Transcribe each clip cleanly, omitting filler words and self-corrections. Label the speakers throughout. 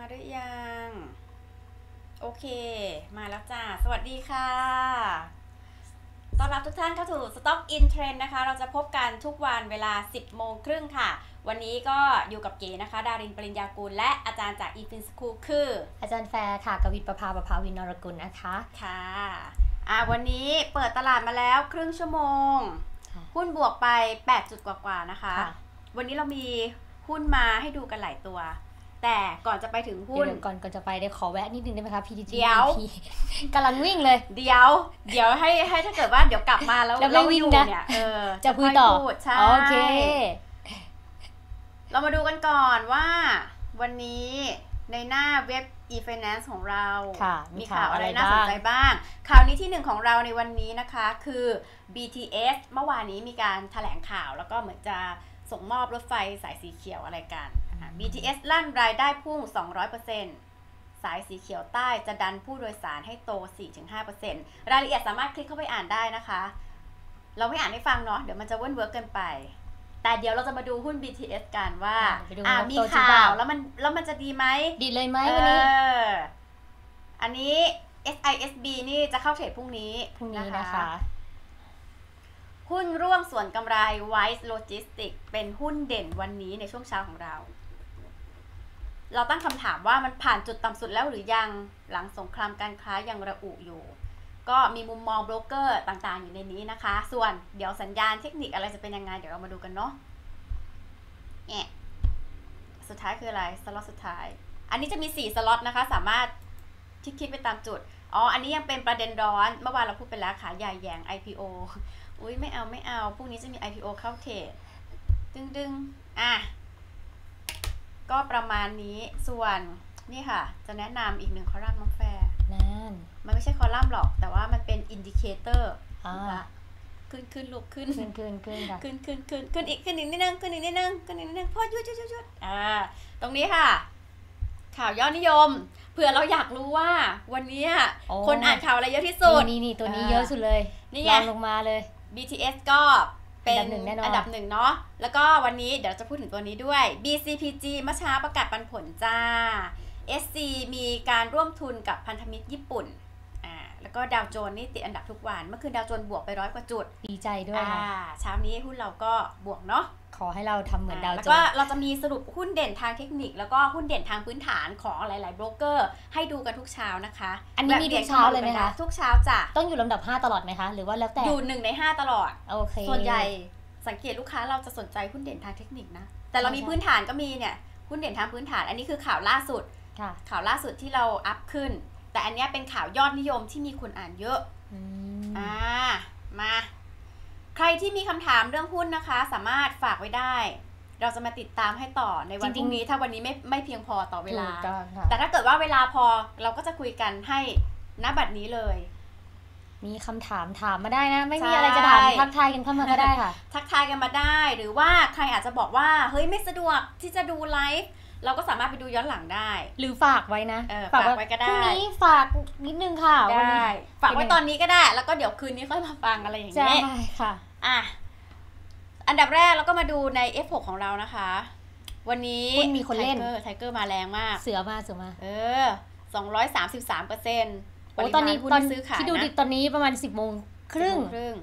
Speaker 1: หรือยังโอเคมาแล้วจ้าสวัสดีค่ะต้อนรับทุกท่านเข้าสู่ Stock in Trend นะคะเราจะพบกันทุกวันเวลา 10 โมงครึ่งค่ะวันนี้ก็อยู่กับเก๋นะคะดารินปริญญากุลและอาจารย์จาก eFin School คือ
Speaker 2: อาจารย์แฟร์ค่ะกวิทประภาวินนรกุลนะคะ
Speaker 1: ค่ะวันนี้เปิดตลาดมาแล้วครึ่งชั่วโมงหุ้นบวกไป8จุดกว่าๆนะคะวันนี้เรามีหุ้นมาให้ดูกันหลายตัวแต่ก่อนจะไปถึงหุ้น
Speaker 2: ก่อนจะไปได้ขอแวะนิดนึงได้ไหมคะ PTT
Speaker 1: เดี๋ยว
Speaker 2: กำลังวิ่งเลย
Speaker 1: เดี๋ยวให้ถ้าเกิดว่าเดี๋ยวกลับมาแล้ว
Speaker 2: เราไม่อยู่
Speaker 1: เนี่ย
Speaker 2: จะคุยต่อโอเค
Speaker 1: เรามาดูกันก่อนว่าวันนี้ในหน้าเว็บ e-finance ของเรามีข่าวอะไรน่าสนใจบ้างข่าวนี้ที่หนึ่งของเราในวันนี้นะคะคือ BTS เมื่อวานนี้มีการแถลงข่าวแล้วก็เหมือนจะส่งมอบรถไฟสายสีเขียวอะไรกันBTS ลั่นรายได้พุ่ง 200%สายสีเขียวใต้จะดันผู้โดยสารให้โต 4-5% รายละเอียดสามารถคลิกเข้าไปอ่านได้นะคะเราไม่อ่านให้ฟังเนาะเดี๋ยวมันจะเวิร์กเกินไปแต่เดี๋ยวเราจะมาดูหุ้น BTS กันว่ามีข่าวแล้วมันจะดีไหม
Speaker 2: ดีเลยไหมวันนี้
Speaker 1: อันนี้ SISB นี่จะเข้าเทรดพรุ่งนี้
Speaker 2: นะคะ
Speaker 1: หุ้นร่วมส่วนกำไร Wise Logistics เป็นหุ้นเด่นวันนี้ในช่วงเช้าของเราตั้งคำถามว่ามันผ่านจุดต่ำสุดแล้วหรือยังหลังสงครามการค้ายังระอุอยู่ก็มีมุมมองโบรกเกอร์ต่างๆอยู่ในนี้นะคะส่วนเดี๋ยวสัญญาณเทคนิคอะไรจะเป็นยังไงเดี๋ยวเรามาดูกันเนาะเนี่ยสุดท้ายคืออะไรสล็อตสุดท้ายอันนี้จะมี4สล็อตนะคะสามารถคลิกไปตามจุดอันนี้ยังเป็นประเด็นร้อนเมื่อวานเราพูดไปแล้วขายใหญ่แยง IPO อุ้ยไม่เอาพรุ่งนี้จะมี IPO เข้าเทรดดึงก็ประมาณนี้ส่วนนี่ค่ะจะแนะนำอีก1คอลัมน์น้องแฟร์มันไม่ใช่คอลัมน์หรอกแต่ว่ามันเป็นอินดิเคเตอร์ขึ้นลูกขึ้น
Speaker 2: ค่ะ
Speaker 1: ขึ้นอีกนิดนึงพอหยุดตรงนี้ค่ะข่าวยอดนิยมเผื่อเราอยากรู้ว่าวันนี้คนอ่านข่าวอะไรเยอะที่สุด
Speaker 2: นี่ตัวนี้เยอะสุดเลย
Speaker 1: นี่ไง
Speaker 2: ลงมาเลย
Speaker 1: BTS ก็เป็นอันดับ1เนาะแล้วก็วันนี้เดี๋ยวจะพูดถึงตัวนี้ด้วย BCPG เมื่อเช้าประกาศปันผลจ้า SC มีการร่วมทุนกับพันธมิตรญี่ปุ่นแล้วก็ดาวโจนส์นี่ติดอันดับทุกวันเมื่อคืนดาวโจนส์บวกไป100 กว่าจุด
Speaker 2: ดีใจด้วย
Speaker 1: เช้านี้หุ้นเราก็บวกเนาะ
Speaker 2: ขอให้เราทำเหมือนดาวโจนส์
Speaker 1: แล้วก็เราจะมีสรุปหุ้นเด่นทางเทคนิคแล้วก็หุ้นเด่นทางพื้นฐานของหลายๆโบรกเกอร์ให้ดูกันทุกเช้านะคะ
Speaker 2: อันนี้มีทุกเช้าเลยไหมคะ
Speaker 1: ทุกเช้าจ้ะ
Speaker 2: ต้องอยู่ลำดับ5ตลอดไหมคะหรือว่าแล้วแต่
Speaker 1: อยู่1ใน5ตลอด
Speaker 2: โอเค
Speaker 1: ส่วนใหญ่สังเกตลูกค้าเราจะสนใจหุ้นเด่นทางเทคนิคนะแต่เรามีพื้นฐานก็มีเนี่ยหุ้นเด่นทางพื้นฐานอันนี้คือข่าวล่าสุดที่เราอัพขึ้นแต่อันนี้เป็นข่าวยอดนิยมที่มีคนอ่านเยอะมาใครที่มีคำถามเรื่องหุ้นนะคะสามารถฝากไว้ได้เราจะมาติดตามให้ต่อในวันพรุ่งนี้ถ้าวันนี้ไม่เพียงพอต่อเวลาแต่ถ้าเกิดว่าเวลาพอเราก็จะคุยกันให้ณบัดนี้เลย
Speaker 2: มีคำถามมาได้นะไม่มีอะไรจะถามทักทายกันเข้ามาก็ได้ค่ะ
Speaker 1: ทักทายกันมาได้หรือว่าใครอาจจะบอกว่าเฮ้ยไม่สะดวกที่จะดูไลฟ์เราก็สามารถไปดูย้อนหลังได้
Speaker 2: หรือฝากไว้นะ
Speaker 1: ฝากไว้ก็ได้
Speaker 2: พรุ่งนี้ฝากนิดนึงค่ะวันนี้
Speaker 1: ฝากไว้ตอนนี้ก็ได้แล้วก็เดี๋ยวคืนนี้ค่อยมาฟังอะไรอย่างเงี้ย
Speaker 2: ใช่ค่ะ
Speaker 1: อันดับแรกเราก็มาดูใน F6 ของเรานะคะวันนี้
Speaker 2: มีคนเล่น
Speaker 1: ไทเกอร์มาแรงมาก
Speaker 2: เสือมา
Speaker 1: 233%
Speaker 2: โอ้ตอนนี้ซื้อขายที่ดูดิตอนนี้ประมาณ10 โมงครึ่ง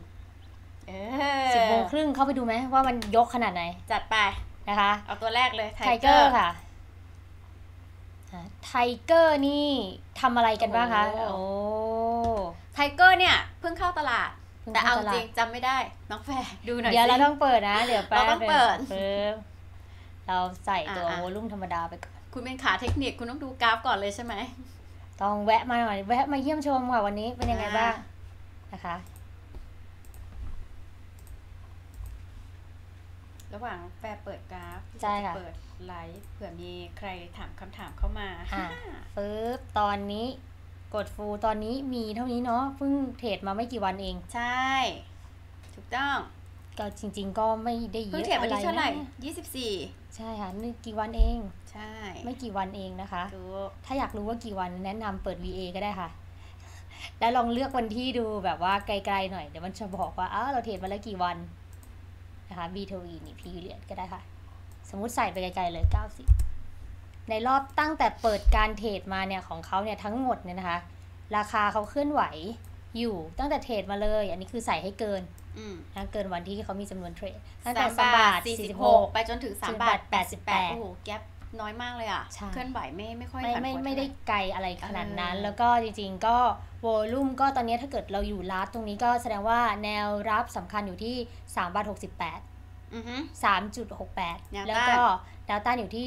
Speaker 2: 10 โมงครึ่งเข้าไปดูไหมว่ามันยกขนาดไหน
Speaker 1: จัดไป
Speaker 2: นะคะ
Speaker 1: เอาตัวแรกเลย
Speaker 2: ไทเกอร์ค่ะไทเกอร์นี่ทำอะไรกันบ้างคะ
Speaker 1: ไทเกอร์เนี่ยเพิ่งเข้าตลาดแต่เอาจริงจำไม่ได้น้องแฟร์ดูหน่อย
Speaker 2: เดี๋ยวเราต้องเปิดนะเดี๋ยว
Speaker 1: เราต้องเปิด
Speaker 2: เราใส่ตัววอลลุ่มธรรมดาไปก่อน
Speaker 1: คุณเป็นขาเทคนิคคุณต้องดูกราฟก่อนเลยใช่ไหม
Speaker 2: ต้องแวะมาหน่อยแวะมาเยี่ยมชมค่ะวันนี้เป็นยังไงบ้างนะคะ
Speaker 1: ระหว่างแฟร์เปิดกราฟ
Speaker 2: ใช่ค่ะ
Speaker 1: เปิดไลฟ์เผื่อมีใครถามคำถามเข้ามา
Speaker 2: ปึ๊บตอนนี้กดฟูตอนนี้มีเท่านี้เนาะเพิ่งเทรดมาไม่กี่วันเอง
Speaker 1: ใช่ถูกต้อง
Speaker 2: ก็จริงๆก็ไม่ได้เยอะอะไรนะเพิ่ง
Speaker 1: เทรดวันที่เท่าไหร่24
Speaker 2: ใช่ค่ะนี่กี่วันเอง
Speaker 1: ใช่
Speaker 2: ไม่กี่วันเองนะคะถ้าอยากรู้ว่ากี่วันแนะนำเปิด VA ก็ได้ค่ะแล้วลองเลือกวันที่ดูแบบว่าไกลๆหน่อยเดี๋ยวมันจะบอกว่าเราเทรดมาแล้วกี่วันนะคะ B2E นี่ period ก็ได้ค่ะสมมุติใส่ไปไกลๆเลย90 ในรอบตั้งแต่เปิดการเทรดมาเนี่ยของเขาเนี่ยทั้งหมดเนี่ยนะคะราคาเขาเคลื่อนไหวอยู่ตั้งแต่เทรดมาเลยอันนี้คือใส่ให้เกินนะเกินวันที่เขามีจำนวนเทรดตั้งแต่3 บาท 46
Speaker 1: ไปจนถึง3 บาท 88โอ้โหแก๊ปน้อยมากเลยอ่ะเคลื่อนไหวไม่ค่อยผันผวน
Speaker 2: ไม่ได้ไกลอะไรขนาดนั้นแล้วก็จริงๆก็โวลุ่มก็ตอนนี้ถ้าเกิดเราอยู่ลัดตรงนี้ก็แสดงว่าแนวรับสำคัญอยู่ที่3 บาท 68 3.68 แล้วก็แนวต้านอยู่ที่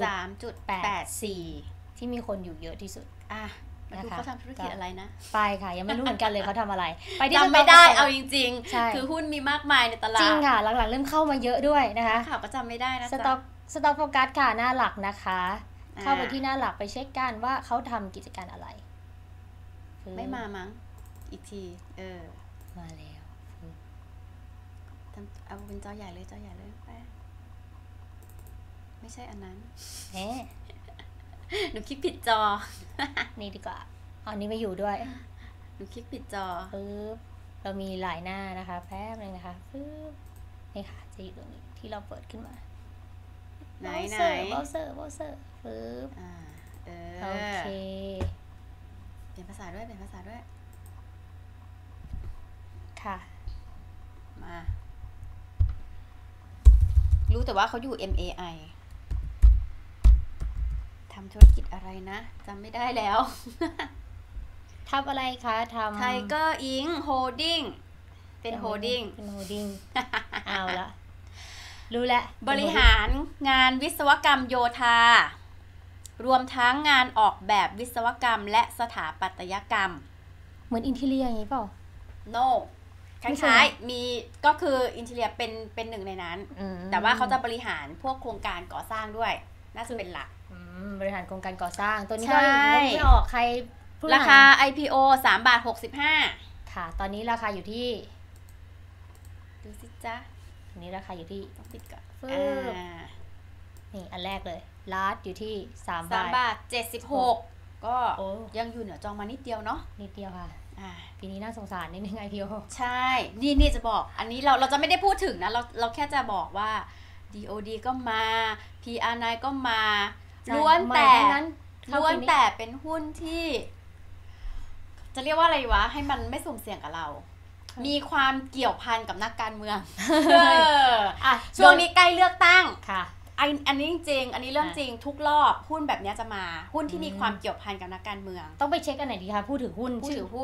Speaker 2: 3.84 ที่มีคนอยู่เยอะที่สุด
Speaker 1: มาดูเขาทำธุรกิจอะไรนะ
Speaker 2: ไปค่ะยังไม่รู้เหมือนกันเลยเขาทำอะไรไปที่
Speaker 1: จำไม่ได้เอาจริงๆคือหุ้นมีมากมายในตลาด
Speaker 2: จริงค่ะหลังๆเริ่มเข้ามาเยอะด้วยนะคะ
Speaker 1: ค่ะก็จำไม่ได้นะ
Speaker 2: สต็อกโฟกัสค่ะหน้าหลักนะคะเข้าไปที่หน้าหลักไปเช็คกันว่าเขาทำกิจการอะไร
Speaker 1: ไม่มามั้งอีกที
Speaker 2: มาแล้ว
Speaker 1: เอาเป็นจอใหญ่เลยไปไม่ใช่อันนั้นหนูคลิกผิดจอ
Speaker 2: นี่ดีกว่าอันนี้ไม่อยู่ด้วย
Speaker 1: หนูคลิกผิดจอ
Speaker 2: เรามีหลายหน้านะคะแป๊บนึงนะคะนี่ค่ะจะอยู่ตรงนี้ที่เราเปิดขึ้นมา
Speaker 1: ไหน
Speaker 2: เบราว์เซอร์โอเค
Speaker 1: เปลี่ยนภาษาด้วย
Speaker 2: ค่ะ
Speaker 1: มารู้แต่ว่าเขาอยู่ MAI ทำธุรกิจอะไรนะจำไม่ได้แล้ว
Speaker 2: ทำอะไรคะทำ
Speaker 1: Tiger Inc Holding เป็น Holding
Speaker 2: เอาละรู้แล้ว
Speaker 1: บริหารงานวิศวกรรมโยธารวมทั้งงานออกแบบวิศวกรรมและสถาปัตยกรรม
Speaker 2: เหมือนอินทีเรียอย่างนี้เปล่า
Speaker 1: No คล้ายๆมีก็คืออินทีเรียเป็นหนึ่งในนั้นแต่ว่าเขาจะบริหารพวกโครงการก่อสร้างด้วยน่าจะเป็นหลัก
Speaker 2: บริหารโครงการก่อสร้างตัวนี้ก็ไม่ออกใคร
Speaker 1: ราคา IPO 3 บาท 65
Speaker 2: ค่ะตอนนี้ราคาอยู่ที่
Speaker 1: ดูสิจ๊ะ
Speaker 2: ตอนนี้ราคาอยู่ที่
Speaker 1: ต้องปิดก่อน
Speaker 2: นี่อันแรกเลยลาสอยู่ที่3
Speaker 1: บาท 76ก็ยังอยู่เหนือจองมานิดเดียวเนาะ
Speaker 2: นิดเดียวค่ะปีนี้น่าสงสารนิดนึง IPO
Speaker 1: ใช่นี่จะบอกอันนี้เราจะไม่ได้พูดถึงนะเราแค่จะบอกว่า DOD ก็มา PR9 ก็มาล้วนแต่เป็นหุ้นที่จะเรียกว่าอะไรวะให้มันไม่สุ่มเสี่ยงกับเรามีความเกี่ยวพันกับนักการเมืองช่วงนี้ใกล้เลือกตั้ง
Speaker 2: ค่ะ
Speaker 1: อันนี้จริงอันนี้เรื่องจริงทุกรอบหุ้นแบบนี้จะมาหุ้นที่มีความเกี่ยวพันกับนักการเมือง
Speaker 2: ต้องไปเช็คกันไหนดีคะผู้ถือหุ้น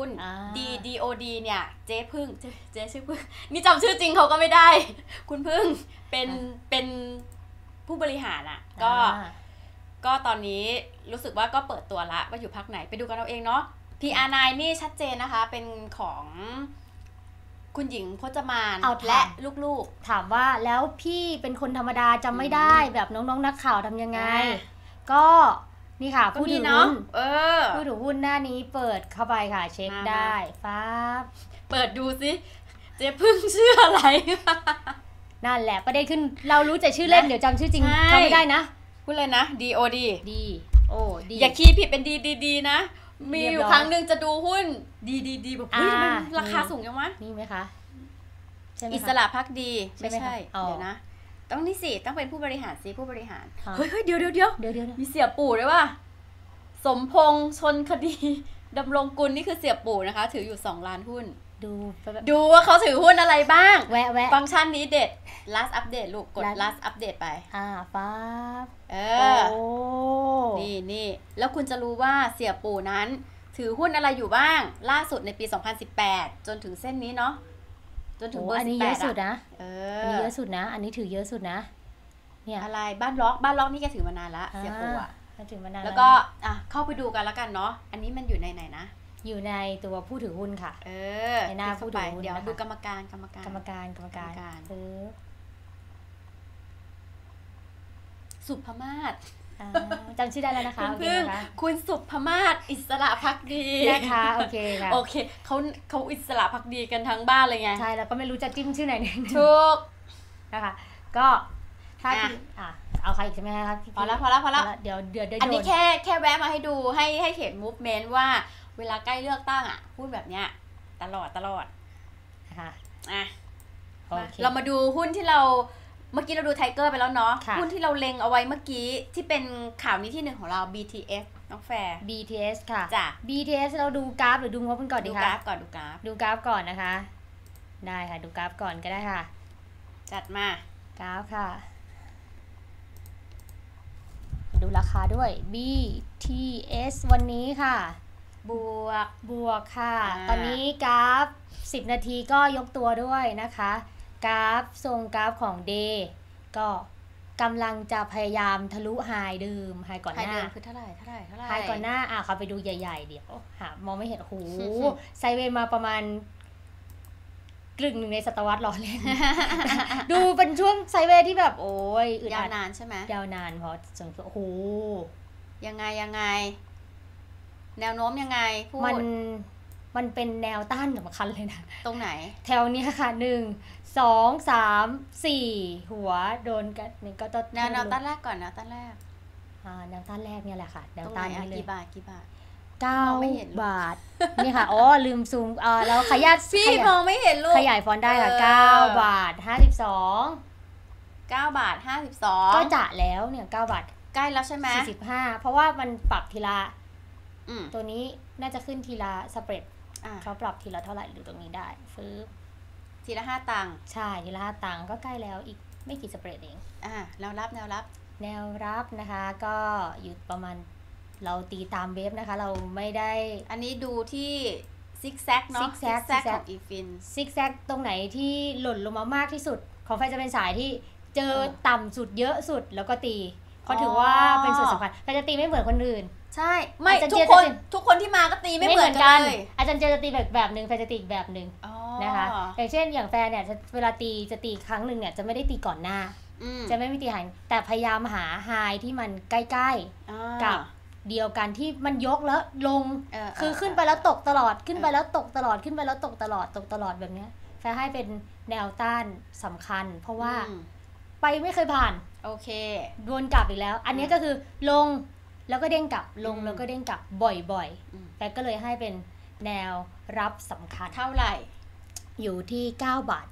Speaker 1: DOD เนี่ยเจ๊พึ่งเจ๊ชื่อพึ่งนี่จำชื่อจริงเขาก็ไม่ได้คุณพึ่งเป็นผู้บริหารอ่ะก็ตอนนี้รู้สึกว่าก็เปิดตัวละว่าอยู่พรรคไหนไปดูกันเอาเองเนาะ PR9 นี่ชัดเจนนะคะเป็นของคุณหญิงพจมานและลูก
Speaker 2: ๆถามว่าแล้วพี่เป็นคนธรรมดาจำไม่ได้แบบน้องๆนักข่าวทำยังไงก็นี่ค่ะผู้ถือหุ้นผู้ถือหุ้นหน้านี้เปิดเข้าไปค่ะเช็คได้ฟ้า
Speaker 1: เปิดดูสิเจ๊พึ่งชื่ออะไร
Speaker 2: นั่นแหละประเด็นขึ้นเรารู้แต่ชื่อเล่นเดี๋ยวจำชื่อจริงจำไม่ได้นะ
Speaker 1: พูดเลยนะ DOD
Speaker 2: ดี
Speaker 1: อย่าคีย์ผิดเป็น DDD นะมีอยู่ครั้งหนึ่งจะดูหุ้นดีแบบเฮ้ยทำไมราคาสูงจังวะ
Speaker 2: นี่ไหมคะ
Speaker 1: อิสระภักดีไม่ใช่เดี๋ยวนะต้องนี่สิต้องเป็นผู้บริหารสิผู้บริหารเฮ้ยเดี๋ยวมีเสียปู่ด้วยว่ะสมพงษ์ชนคดีดำรงกุลนี่คือเสียปู่นะคะถืออยู่2 ล้านหุ้นดูว่าเขาถือหุ้นอะไรบ้าง
Speaker 2: แวะ
Speaker 1: ฟังก์ชันนี้เด็ด last update ลูกกด last update ไป
Speaker 2: ป๊าบ
Speaker 1: นี่แล้วคุณจะรู้ว่าเสียปู่นั้นถือหุ้นอะไรอยู่บ้างล่าสุดในปี2018จนถึงเส้นนี้เนาะจนถึงเบอร์18อันนี้
Speaker 2: เยอะสุดนะอันนี้เยอะสุดนะอันนี้ถือเยอะสุดนะ
Speaker 1: เนี่ยอะไรบ้านล็อกนี่แกถือมานานละเสียปู่
Speaker 2: ถือมานาน
Speaker 1: แล้วก็เข้าไปดูกันแล้วกันเนาะอันนี้มันอยู่ในไหนนะ
Speaker 2: อยู่ในตัวผู้ถือหุ้นค่ะในหน้าผู้ถือหุ้น
Speaker 1: เดี๋ยวดูกรรมการสุภมาศ
Speaker 2: จำชื่อได้แล้วนะคะ
Speaker 1: คุณสุภมาศอิสระภักดี
Speaker 2: นะคะโอเคค่ะ
Speaker 1: โอเคเขาอิสระภักดีกันทั้งบ้านเลยไง
Speaker 2: ใช่แล้วก็ไม่รู้จะจิ้มชื่อไหน
Speaker 1: ถูก
Speaker 2: นะคะก็ถ้าเอาใครอีกใช่ไหมคะ
Speaker 1: พอแล้ว
Speaker 2: เดี๋ยว
Speaker 1: อันนี้แค่แวะมาให้ดูให้เห็นมูฟเมนต์ว่าเวลาใกล้เลือกตั้งพูดแบบเนี้ยตลอด
Speaker 2: นะคะ
Speaker 1: เรามาดูหุ้นที่เราเมื่อกี้เราดูไทเกอร์ไปแล้วเนาะ
Speaker 2: ค่ะ
Speaker 1: หุ้นที่เราเล็งเอาไว้เมื่อกี้ที่เป็นข่าวนี้ที่หนึ่งของเรา BTS น้องแฟร์
Speaker 2: BTS ค่ะ
Speaker 1: จ้ะ
Speaker 2: BTS เราดูกราฟหรือดูงบกันก่อน
Speaker 1: ดู
Speaker 2: ดี
Speaker 1: ก
Speaker 2: คะ
Speaker 1: ราฟก่อนดูกราฟ
Speaker 2: ดูกราฟก่อนนะคะ ได้ค่ะ ดูกราฟก่อนก็ได้ค่ะ
Speaker 1: จัดมา
Speaker 2: กราฟค่ะ ดูราคาด้วย BTS วันนี้ค่ะ
Speaker 1: บวก
Speaker 2: บวกค่ะ
Speaker 1: อ่า
Speaker 2: ตอนนี้กราฟ 10 นาทีก็ยกตัวด้วยนะคะ กราฟทรงกราฟของ Day ก็กำลังจะพยายามทะลุไฮเดิมไฮก่อน
Speaker 1: ไฮ
Speaker 2: หน้า
Speaker 1: เดิมคือเท่าไหร่เท่าไหร่เท่าไหร่
Speaker 2: ไฮก่อนหน้าเขาไปดูใหญ่ๆเดี๋ยวหามองไม่เห็นโอ้โห
Speaker 1: อืม
Speaker 2: ไซด์เวย์มาประมาณกลึ่งหนึ่งในศตวรรษรอเล่น ดูเป็นช่วงไซด์เวย์ที่แบบโอ้ยอึด
Speaker 1: ยา
Speaker 2: อั
Speaker 1: ว
Speaker 2: ด
Speaker 1: นานใช่ไหม
Speaker 2: ยาวนานเพราะจนโอ้โห
Speaker 1: ยังไงแนวโน้มยังไงพูด
Speaker 2: มันเป็นแนวต้านสำคัญเลยนะ
Speaker 1: ตรงไหน
Speaker 2: แถวเนี้ยค่ะ1 2 3 4หัวโดนกันนี่ก็ต้อง
Speaker 1: แนวต้านแรกก่อนแนวต้านแรก
Speaker 2: แนวต้านแรกเนี่ยแหละค่ะแน
Speaker 1: ต
Speaker 2: ว
Speaker 1: รงไหน
Speaker 2: ต้าน
Speaker 1: อ่ะ
Speaker 2: นี่เลย
Speaker 1: กี่บาทกี่บาท
Speaker 2: 9
Speaker 1: มองไม่เห็นลูก
Speaker 2: บาทนี่ค่ะอ๋อลืมซูมแล้วขยับ
Speaker 1: พี่มองไม่เห็นลูก
Speaker 2: ขยายฟอนต์ได้ค่ะ
Speaker 1: เออ
Speaker 2: 9 บาท 52
Speaker 1: 9 บาท 52
Speaker 2: ก็จะแล้วเนี่ย9 บาท
Speaker 1: ใกล้แล้วใช่ไหม
Speaker 2: 45เพราะว่ามันปรับทีละ
Speaker 1: อืม
Speaker 2: ตัวนี้น่าจะขึ้นทีละสเปรด
Speaker 1: อ่ะ
Speaker 2: เขาปรับทีละเท่าไหร่หรือตรงนี้ได้ฟื้น
Speaker 1: ทีละ5 ตังค์
Speaker 2: ใช่ทีละ5 ตังค์ก็ใกล้แล้วอีกไม่กี่สเปรดเอง
Speaker 1: แนวรับแนวรับ
Speaker 2: แนวรับนะคะก็อยู่ประมาณเราตีตามเวฟนะคะ เราไม่ได้
Speaker 1: อันนี้ดูที่ซิกแซกเนาะ
Speaker 2: zigzag
Speaker 1: แซกของอีฟิน
Speaker 2: ซิกแซกตรงไหนที่หล่นลงมามากที่สุด ของไฟจะเป็นสายที่เจอต่ำสุดเยอะสุดแล้วก็ตีเขาถือว่าเป็นส่วนสำคัญไฟจะตีไม่เหมือนคนอื่น
Speaker 1: ใช่ไม่
Speaker 2: อาจารย์
Speaker 1: ทุก
Speaker 2: เจ
Speaker 1: คน
Speaker 2: จะเป็น
Speaker 1: ทุกคนที่มาก็ตีไม่เหมือนกันเลย
Speaker 2: อาจารย์เจจะตีแบบหนึ่งไฟจะตีอีกแบบหนึ่ง
Speaker 1: อ๋อ
Speaker 2: นะคะอย่างเช่นอย่างแฟนเนี่ยเวลาตีจะตีครั้งหนึ่งเนี่ยจะไม่ได้ตีก่อนหน้า
Speaker 1: อืม
Speaker 2: จะไม่มีตีหายแต่พยายามหาไฮที่มันใกล้
Speaker 1: อ่า
Speaker 2: ๆกับเดียวกันที่มันยกแล้วลง
Speaker 1: เ
Speaker 2: คือขึ้นไปแล้วตกตลอดขึ้นไปแล้วตกตลอดขึ้นไปแล้วตกตลอดตกตลอดแบบเนี้ยแฟร์ให้เป็นแนวต้านสำคัญ เพราะว่า
Speaker 1: อืม
Speaker 2: ไปไม่เคยผ่าน
Speaker 1: โอเค
Speaker 2: วนกลับอีกแล้ว อันนี้ก็คือลงแล้วก็เด้งกลับลง
Speaker 1: อืม
Speaker 2: แล้วก็เด้งกลับบ่อย
Speaker 1: อืม
Speaker 2: ๆแฟร์ก็เลยให้เป็นแนวรับสำคัญ
Speaker 1: เท่าไหร่
Speaker 2: อยู่ที่9 บาท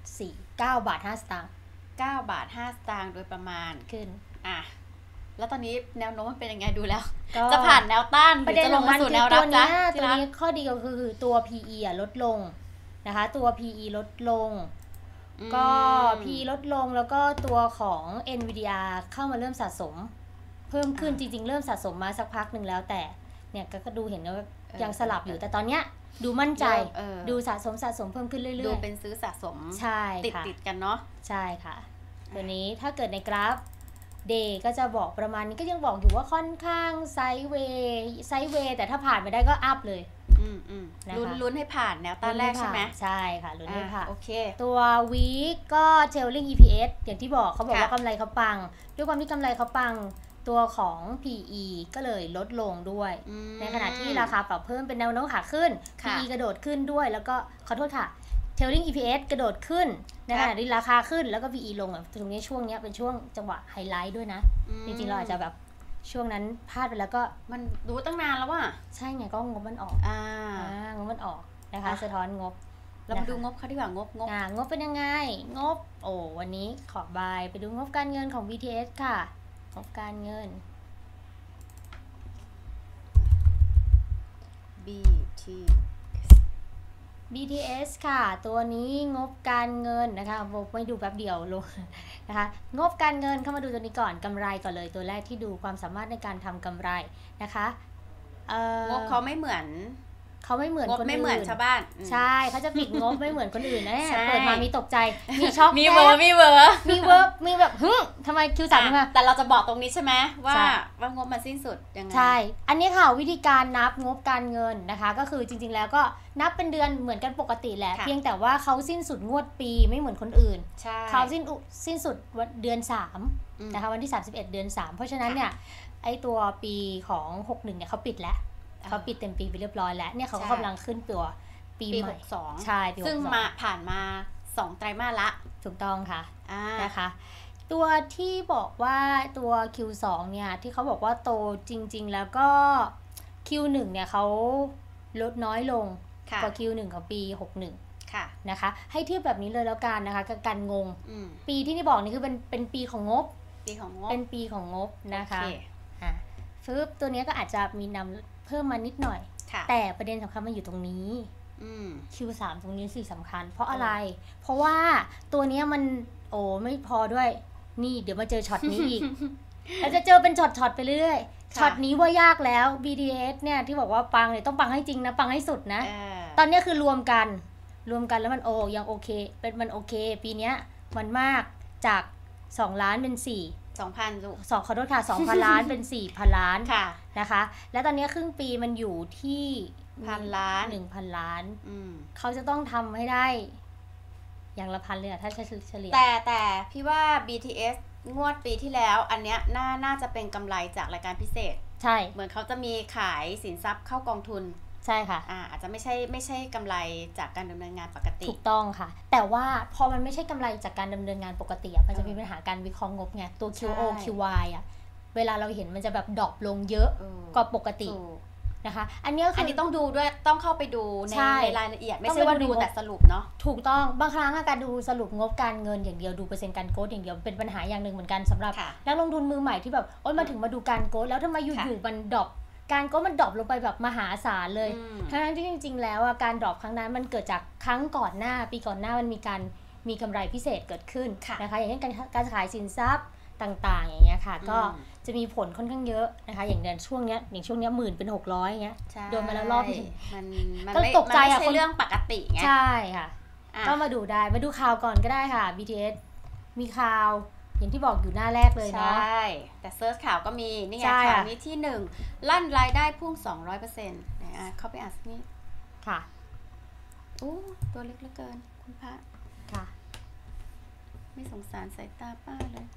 Speaker 2: 9 บาท 5 สตางค์
Speaker 1: 9 บาท 5 สตางค์โดยประมาณ
Speaker 2: ขึ้น
Speaker 1: อ่ะแล้วตอนนี้แนวโน้มมันเป็นยังไงดูแล้ว
Speaker 2: ก็
Speaker 1: จะผ่านแนวต้านห
Speaker 2: ป
Speaker 1: รื
Speaker 2: ระ
Speaker 1: อ
Speaker 2: เด็น
Speaker 1: จะ
Speaker 2: ข
Speaker 1: ล
Speaker 2: อง ง
Speaker 1: มา
Speaker 2: มัน
Speaker 1: สู่
Speaker 2: คือ
Speaker 1: แนว
Speaker 2: ตั
Speaker 1: รั
Speaker 2: ว
Speaker 1: บ
Speaker 2: เนี้
Speaker 1: จ้ะ
Speaker 2: ย
Speaker 1: ที่
Speaker 2: ตัว
Speaker 1: รัก
Speaker 2: นี้ข้อดีก็คือตัว PE ลดลงนะคะตัว PE ลดลง ก็ PE ลดลงแล้วก็ตัวของ NVIDIA เข้ามาเริ่มสะสม เพิ่มขึ้นจริงๆ เริ่มสะสมมาสักพักหนึ่งแล้วแต่เนี่ยก็ดูเห็นว่ายังสลับอยู่แต่ตอนเนี้ยดูมั่นใจ ดูสะสมเพิ่มขึ้นเรื่อยๆ
Speaker 1: ดูเป็นซื้อสะสม
Speaker 2: ใช่ค่ะ
Speaker 1: ติดกันเนาะ
Speaker 2: ใช่ค่ะ ตัวนี้ถ้าเกิดในกราฟ Day ก็จะบอกประมาณนี้ก็ยังบอกอยู่ว่าค่อนข้างไซด์เวย์แต่ถ้าผ่านไปได้ก็อัพเลย นะคะ
Speaker 1: ลุ้นให้ผ่านแนวต้านแรกใช่ไหม
Speaker 2: ใช่ค่ะลุ้นให้ผ่าน
Speaker 1: โอเค
Speaker 2: ตัววีก็ trailing EPS อย่างที่บอกเขาบอก
Speaker 1: ค่ะ
Speaker 2: ว่ากำไรเขาปัง ด้วยความที่กำไรเขาปังตัวของ PE ก็เลยลดลงด้วย ในขณะที่ราคาปรับเพิ่มเป็นแนวโน้มขาขึ้น
Speaker 1: ค่ะ
Speaker 2: PE กระโดดขึ้นด้วยแล้วก็ขอโทษค่ะ trailing EPS กระโดดขึ้นในขณะที่ราคาขึ้นแล้วก็ PE ลงอ่ะตรงนี้ช่วงนี้เป็นช่วงจังหวะไฮไลท์ด้วยนะ จริงๆเราอาจจะแบบช่วงนั้นพลาดไปแล้วก็
Speaker 1: มันดูตั้งนานแล้วว่ะ
Speaker 2: ใช่ไงก็งบมันออก งบมันออกนะคะ
Speaker 1: อ่ะ
Speaker 2: สะท้อนงบ
Speaker 1: เรามาดูงบเขาดีกว่างบ
Speaker 2: งบเป็นยังไงงบวันนี้ขอบายไปดูงบการเงินของ BTS ค่ะงบการเงิน BTS ค่ะ ตัวนี้งบการเงินนะคะไม่ดูแป๊บเดียวลงนะคะงบการเงินเข้ามาดูตัวนี้ก่อนกำไรก่อนเลยตัวแรกที่ดูความสามารถในการทำกำไรนะคะ
Speaker 1: งบเขาไม่เหมือน
Speaker 2: เขาไม่เหมือน
Speaker 1: งบ
Speaker 2: คนอื่น
Speaker 1: ไม่เหมือนชาวบ้าน
Speaker 2: ใช่เขาจะปิดงบไม่เหมือนคนอื่นนะ
Speaker 1: ใช่
Speaker 2: เปิดมามีตกใจมีช็อก
Speaker 1: มีเวอร์มีเวอร์
Speaker 2: มีเวิร์บมีแบบทำไม Q3 มา
Speaker 1: แต่เราจะบอกตรงนี้ใช่ไหมว่า
Speaker 2: ใช่
Speaker 1: ว่างบมันสิ้นสุดยังไง
Speaker 2: ใช่ อันนี้ค่ะวิธีการนับงบการเงินนะคะ ก็คือจริงๆแล้วก็นับเป็นเดือนเหมือนกันปกติแหละ
Speaker 1: ค่ะ
Speaker 2: เพียงแต่ว่าเขาสิ้นสุดงวดปีไม่เหมือนคนอื่น
Speaker 1: ใช่
Speaker 2: เขาสิ้นสุดวันเดือน3นะคะวันที่31เดือน3เพราะฉะนั้นเนี่ยไอตัวปีของ61เนี่ยเขาปิดแล้วเขาปิดเต็มปีไปเรียบร้อยแล้วเนี่ยเขาก็กำลังขึ้นตัวปี
Speaker 1: ปี
Speaker 2: ใหม่
Speaker 1: 62
Speaker 2: ใช่ปี
Speaker 1: ซึ่ง
Speaker 2: 62
Speaker 1: มาผ่านมา2 ไตรมาสละ
Speaker 2: ถูกต้องค่ะ
Speaker 1: อ่า
Speaker 2: นะคะตัวที่บอกว่าตัว Q2 เนี่ยที่เขาบอกว่าโตจริงๆแล้วก็ Q1 เนี่ยเขาลดน้อยลง
Speaker 1: ค่ะ
Speaker 2: กว่า Q1 ของปี 61 นะคะให้เทียบแบบนี้เลยแล้วกันนะคะกับการงงปีที่นี่บอกนี่คือเป็นปีของงบเป็นปีของงบนะคะฟึบตัวนี้ก็อาจจะมีนำเพิ่มมานิดหน่อยแต่ประเด็นสำคัญมันอยู่ตรงนี้Q3 ตรงนี้สิสำคัญเพราะอะไรเพราะว่าตัวนี้มันไม่พอด้วยนี่เดี๋ยวมาเจอช็อตนี้อีก เราจะเจอเป็นช็อตไปเรื่อยๆช็อตนี้ว่ายากแล้ว BTS เนี่ยที่บอกว่าปังเนี่ยต้องปังให้จริงนะปังให้สุดนะตอนนี้คือรวมกันแล้วมันยังโอเคมันโอเคปีนี้มันมากจาก2ล้านเป็น2,000 ลูกขอโทษค่ะ 2,000 ล้านเป็น 4,000 ล้านนะคะแล้วตอนนี้ครึ่งปีมันอยู่ที่1,000 ล้านเขาจะต้องทำให้ได้อย่างละพันเลยถ้าเฉลี่ย
Speaker 1: แต่พี่ว่า BTS งวดปีที่แล้วอันเนี้ยน่าจะเป็นกำไรจากรายการพิเศษ
Speaker 2: ใช่
Speaker 1: เหมือนเขาจะมีขายสินทรัพย์เข้ากองทุน
Speaker 2: ใช่ค่ะ
Speaker 1: อาจจะไม่ใช่กำไรจากการดำเนินงานปกติ
Speaker 2: ถูกต้องค่ะแต่ว่าพอมันไม่ใช่กำไรจากการดำเนินงานปกติมันจะมีปัญหาการวิเคราะห์งบไงตัว QO QY เวลาเราเห็นมันจะแบบดรอปลงเยอะกว่าปกตินะคะอันนี้
Speaker 1: ต้องดูด้วยต้องเข้าไปดูในรายละเอียดไม่ใช่ว่าดูแต่สรุปเนาะ
Speaker 2: ถูกต้องบางครั้งการดูสรุปงบการเงินอย่างเดียวดูเปอร์เซ็นต์การโกดอย่างเดียวเป็นปัญหาอย่างหนึ่งเหมือนกันสำหรับนักลงทุนมือใหม่ที่แบบมาดูการโกดแล้วทำไมอยู่ๆมันดรอปการโกดมันดรอปลงไปแบบมหาศาลเลยทั้งที่จริงๆแล้วการดรอปครั้งนั้นมันเกิดจากครั้งก่อนหน้าปีก่อนหน้ามันมีกำไรพิเศษเกิดขึ้นนะคะอย่างเช่นการขายสินทรัพย์ต่างๆอย่างเงี้ยค่ะก็จะมีผลค่อนข้างเยอะนะคะอย่างช่วงเนี้ย10,000เป็น600อย่างเงี้ยโดนมาแล้วรอบนึง
Speaker 1: ก็ตกใจอะคนเรื่องปกติไง
Speaker 2: ใช่ค่ะก็มาดูข่าวก่อนก็ได้ค่ะ BTS มีข่าวอย่างที่บอกอยู่หน้าแรกเลยเนาะ
Speaker 1: ใช่แต่เซิร์ชข่าวก็มีนี่ไงข่าวนี้ที่1ลั่นรายได้พุ่ง 200% นะเข้าไปอ่านสักนิด
Speaker 2: ค่ะ
Speaker 1: ตัวเล็กเหลือเกินคุณพระ
Speaker 2: ค่ะ
Speaker 1: ไม่สงสารสายตาป้าเลย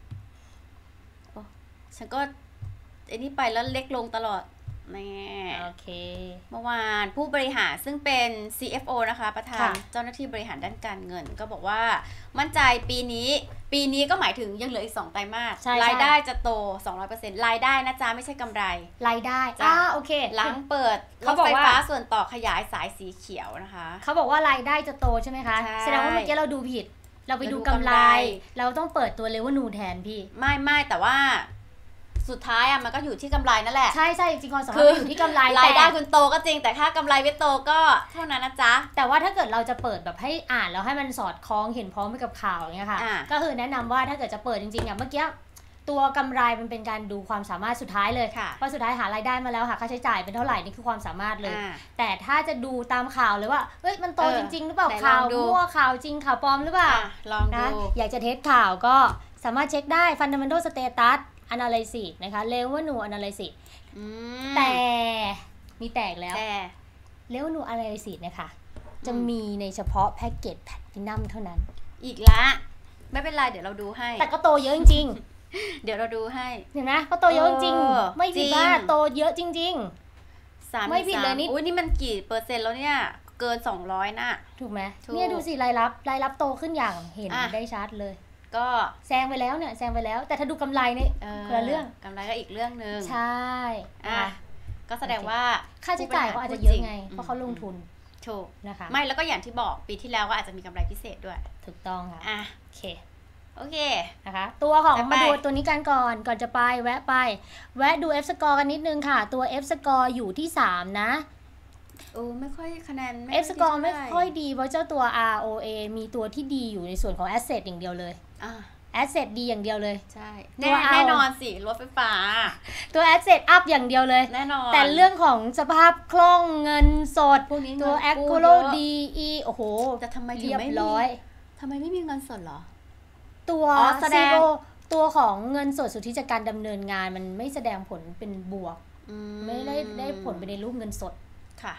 Speaker 1: ฉันก็ไอ้นี่ไปแล้วเล็กลงตลอดแน่
Speaker 2: โอเค
Speaker 1: เมื่อวานผู้บริหารซึ่งเป็น CFO นะคะประธานเจ้าหน้าที่บริหารด้านการเงินก็บอกว่ามั่นใจปีนี้ก็หมายถึงยังเหลืออีก2ไตรมาสรายได้จะโต 200% รายได้นะจ๊ะไม่ใช่กำไร
Speaker 2: รายได้โอเค
Speaker 1: หลังเปิดรถไฟฟ้าส่วนต่อขยายสายสีเขียวนะคะ
Speaker 2: เขาบอกว่ารายได้จะโตใช่ไหมคะแสดงว่าเมื่อกี้เราดูผิดเราไปดูกำไรเราต้องเปิดตัว revenue แทนพี่
Speaker 1: ไม่แต่ว่าสุดท้ายมันก็อยู่ที่กำไรนั่นแหละ
Speaker 2: ใช่จริงๆความสามารถอยู่ที่กำไร
Speaker 1: รายได้คุณโตก็จริงแต่ค่ากำไรไม่โตก็เท่านั้นนะจ๊ะ
Speaker 2: แต่ว่าถ้าเกิดเราจะเปิดแบบให้อ่านแล้วให้มันสอดคล้องเห็นพร้อมไปกับข่าวอย่างเงี้ยค่ะก็คือแนะนำว่าถ้าเกิดจะเปิดจริงๆเมื่อกี้ตัวกำไรมันเป็นการดูความสามารถสุดท้ายเลยว่าสุดท้ายหารายได้มาแล้วหาค่าใช้จ่ายเป็นเท่าไหร่นี่คือความสามารถเลยแต่ถ้าจะดูตามข่าวเลยว่ามันโตจริงๆหรือเปล่าข่าวมั่วข่าวจริงข่าวปลอมหรือเปล่า
Speaker 1: ลองดู
Speaker 2: อยากจะเทสข่าวก็สามารถเช็คได้ fundamental status analysis นะคะ revenue analysis แต่มีแตกแล้ว revenue analysis นะคะจะมีในเฉพาะแพ็กเกจแพลทินัมเท่านั้น
Speaker 1: อีกละไม่เป็นไรเดี๋ยวเราดูให้
Speaker 2: แต่ก็โตเยอะจริง
Speaker 1: ๆเดี๋ยวเราดูให้
Speaker 2: เห็นไหมก็โตเยอะจริงไม่ผิดว่าโตเยอะจริงๆไม่ผิดเลยนี่
Speaker 1: นี่มันกี่เปอร์เซ็นต์แล้วเนี่ยเกิน200น่ะ
Speaker 2: ถูกไหมเนี่ยดูสิรายรับโตขึ้นอย่างเห็นได้ชัดเลย
Speaker 1: ก็
Speaker 2: แซงไปแล้วแต่ถ้าดูกำไรนี่คนละเรื่อง
Speaker 1: กำไรก็อีกเรื่องนึง
Speaker 2: ใช่
Speaker 1: ก็แสดงว่า
Speaker 2: ค่าใช้จ่ายเขาอาจจะเยอะไงเพราะเขาลงทุน
Speaker 1: ถูก
Speaker 2: นะคะ
Speaker 1: ไม่แล้วก็อย่างที่บอกปีที่แล้วก็อาจจะมีกำไรพิเศษด้วย
Speaker 2: ถูกต้องค่ะโอเค
Speaker 1: นะคะ
Speaker 2: ตัวของมาดูตัวนี้กันก่อนจะไปแวะดู F score กันนิดนึงค่ะตัว F score อยู่ที่3นะ
Speaker 1: ไม่ค่อยคะแนน
Speaker 2: F score ไม่ค่อยดีเพราะเจ้าตัว ROA มีตัวที่ดีอยู่ในส่วนของ asset อย่างเดียวเลยasset ดีอย่างเดียวเลย
Speaker 1: ใช่แน่นอนสิรถไฟฟ้า
Speaker 2: ตัว asset up อย่างเดียวเลย
Speaker 1: แน่นอน
Speaker 2: แต่เรื่องของสภาพคล่องเงินสดตัว Acro DE โอ้โห
Speaker 1: แต่ทำไมถึงไม่มีเงินสดเหรอ
Speaker 2: ตัวแสดงตัวของเงินสดสุทธิจากการดำเนินงานมันไม่แสดงผลเป็นบวกไม่ได้ผลไปในรูปเงินสด
Speaker 1: ค่ะ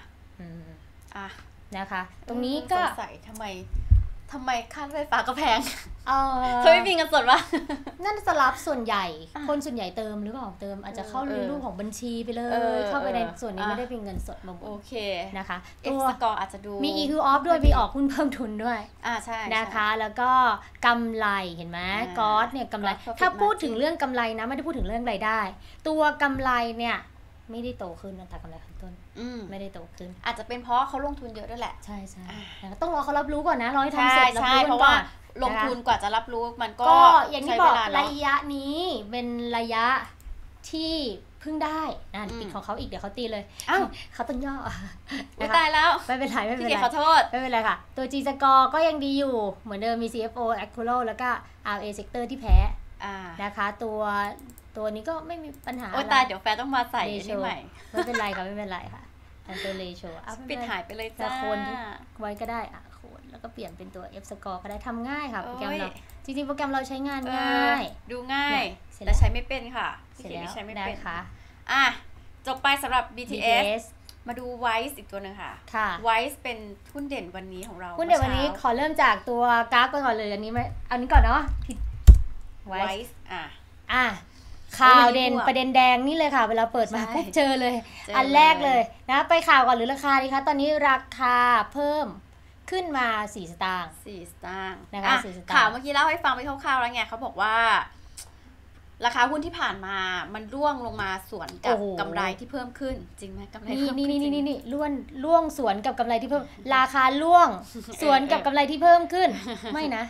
Speaker 2: นะคะตรงนี้ก็
Speaker 1: สงสัยทำไมค่ารถไฟฟ้าก็แพงเธอไม่มีเงินสดวะ
Speaker 2: นั่นสลับส่วนใหญ่คนส่วนใหญ่เติมหรือเปล่าเติมอาจจะเข้าในรูปของบัญชีไปเลยเข้าไปในส่วนนี้ไม่ได้เป็นเงินสดมา
Speaker 1: โอเค
Speaker 2: นะคะ
Speaker 1: ตัวสกอร์อาจจะดู
Speaker 2: มี EQ off ด้วยมีออกหุ้นเพิ่มทุนด้วย
Speaker 1: ใช่
Speaker 2: นะคะแล้วก็กำไรเห็นไหมก๊อตเนี่ยกำไรถ้าพูดถึงเรื่องกำไรนะไม่ได้พูดถึงเรื่องรายได้ตัวกำไรเนี่ยไม่ได้โตขึ้นแต่กำไรขั้นต้นไม่ได้โตขึ้น
Speaker 1: อาจจะเป็นเพราะเขาลงทุนเยอะด้วยแหละ
Speaker 2: ใช่ต้องรอเขารับรู้ก่อนนะรอให้ทำเสร็จรับรู้
Speaker 1: เพราะว่าลงทุนกว่าจะรับรู้มันก็
Speaker 2: อย่างที่บอกระยะนี้เป็นระยะที่เพิ่งได้นะปิดของเขาอีกเดี๋ยวเขาตีเลยเขาต้องย่อ
Speaker 1: ตายแล้ว
Speaker 2: ไม่เป็นไร
Speaker 1: ขอโทษ
Speaker 2: ไม่เป็นไรค่ะตัว G score ก็ยังดีอยู่เหมือนเดิมมี CFO Accrual แล้วก็ RA sector ที่แพ้นะคะตัวนี้ก็ไม่มีปัญหา
Speaker 1: ตายเดี๋ยวแฟนต้องมาใส่ที่ใหม่
Speaker 2: ไม่เป็นไรค่ะไม่เป็นไรค่ะตัว ratio
Speaker 1: ปิดหายไปเลยจ้า
Speaker 2: โคนไว้ก็ได้โคนแล้วก็เปลี่ยนเป็นตัว F score ก็ได้ทำง่ายค่ะโปรแกรมเราจริงๆโปรแกรมเราใช้งานง่าย
Speaker 1: ดูง่ายแต่ใช้ไม่เป็นค่ะ
Speaker 2: เสร็จแล้ว
Speaker 1: ใช้ไม่เป็น
Speaker 2: ค่ะ
Speaker 1: จบไปสำหรับ BTS มาดู Wise อีกตัวนึงค่ะ Wise เป็นหุ้นเด่นวันนี้ของเรา
Speaker 2: หุ้นเด่นวันนี้ขอเริ่มจากตัวกราฟก่อนเลยอันนี้ก่อนเนาะ
Speaker 1: Wise
Speaker 2: ข่าวเด่นประเด็นแดงนี่เลยค่ะเวลาเปิดมาปุ๊บเจอเลยอันแรกเลยนะไปข่าวก่อนหรือราคาดีคะตอนนี้ราคาเพิ่มขึ้นมา4 สตางค์
Speaker 1: 4 สตางค์นะคะข่าวเมื่อกี้เล่าให้ฟังไปคร่าวๆแล้วไงเขาบอกว่าราคาหุ้นที่ผ่านมามันร่วงลงมาสวนกับกำไรที่เพิ่มขึ้นจริงไหมกำไรเพิ่ม
Speaker 2: นี่ร่วงสวนกับกำไรที่เพิ่มราคาร่วงสวนกับกำไรที่เพิ่มขึ้นไม่นะ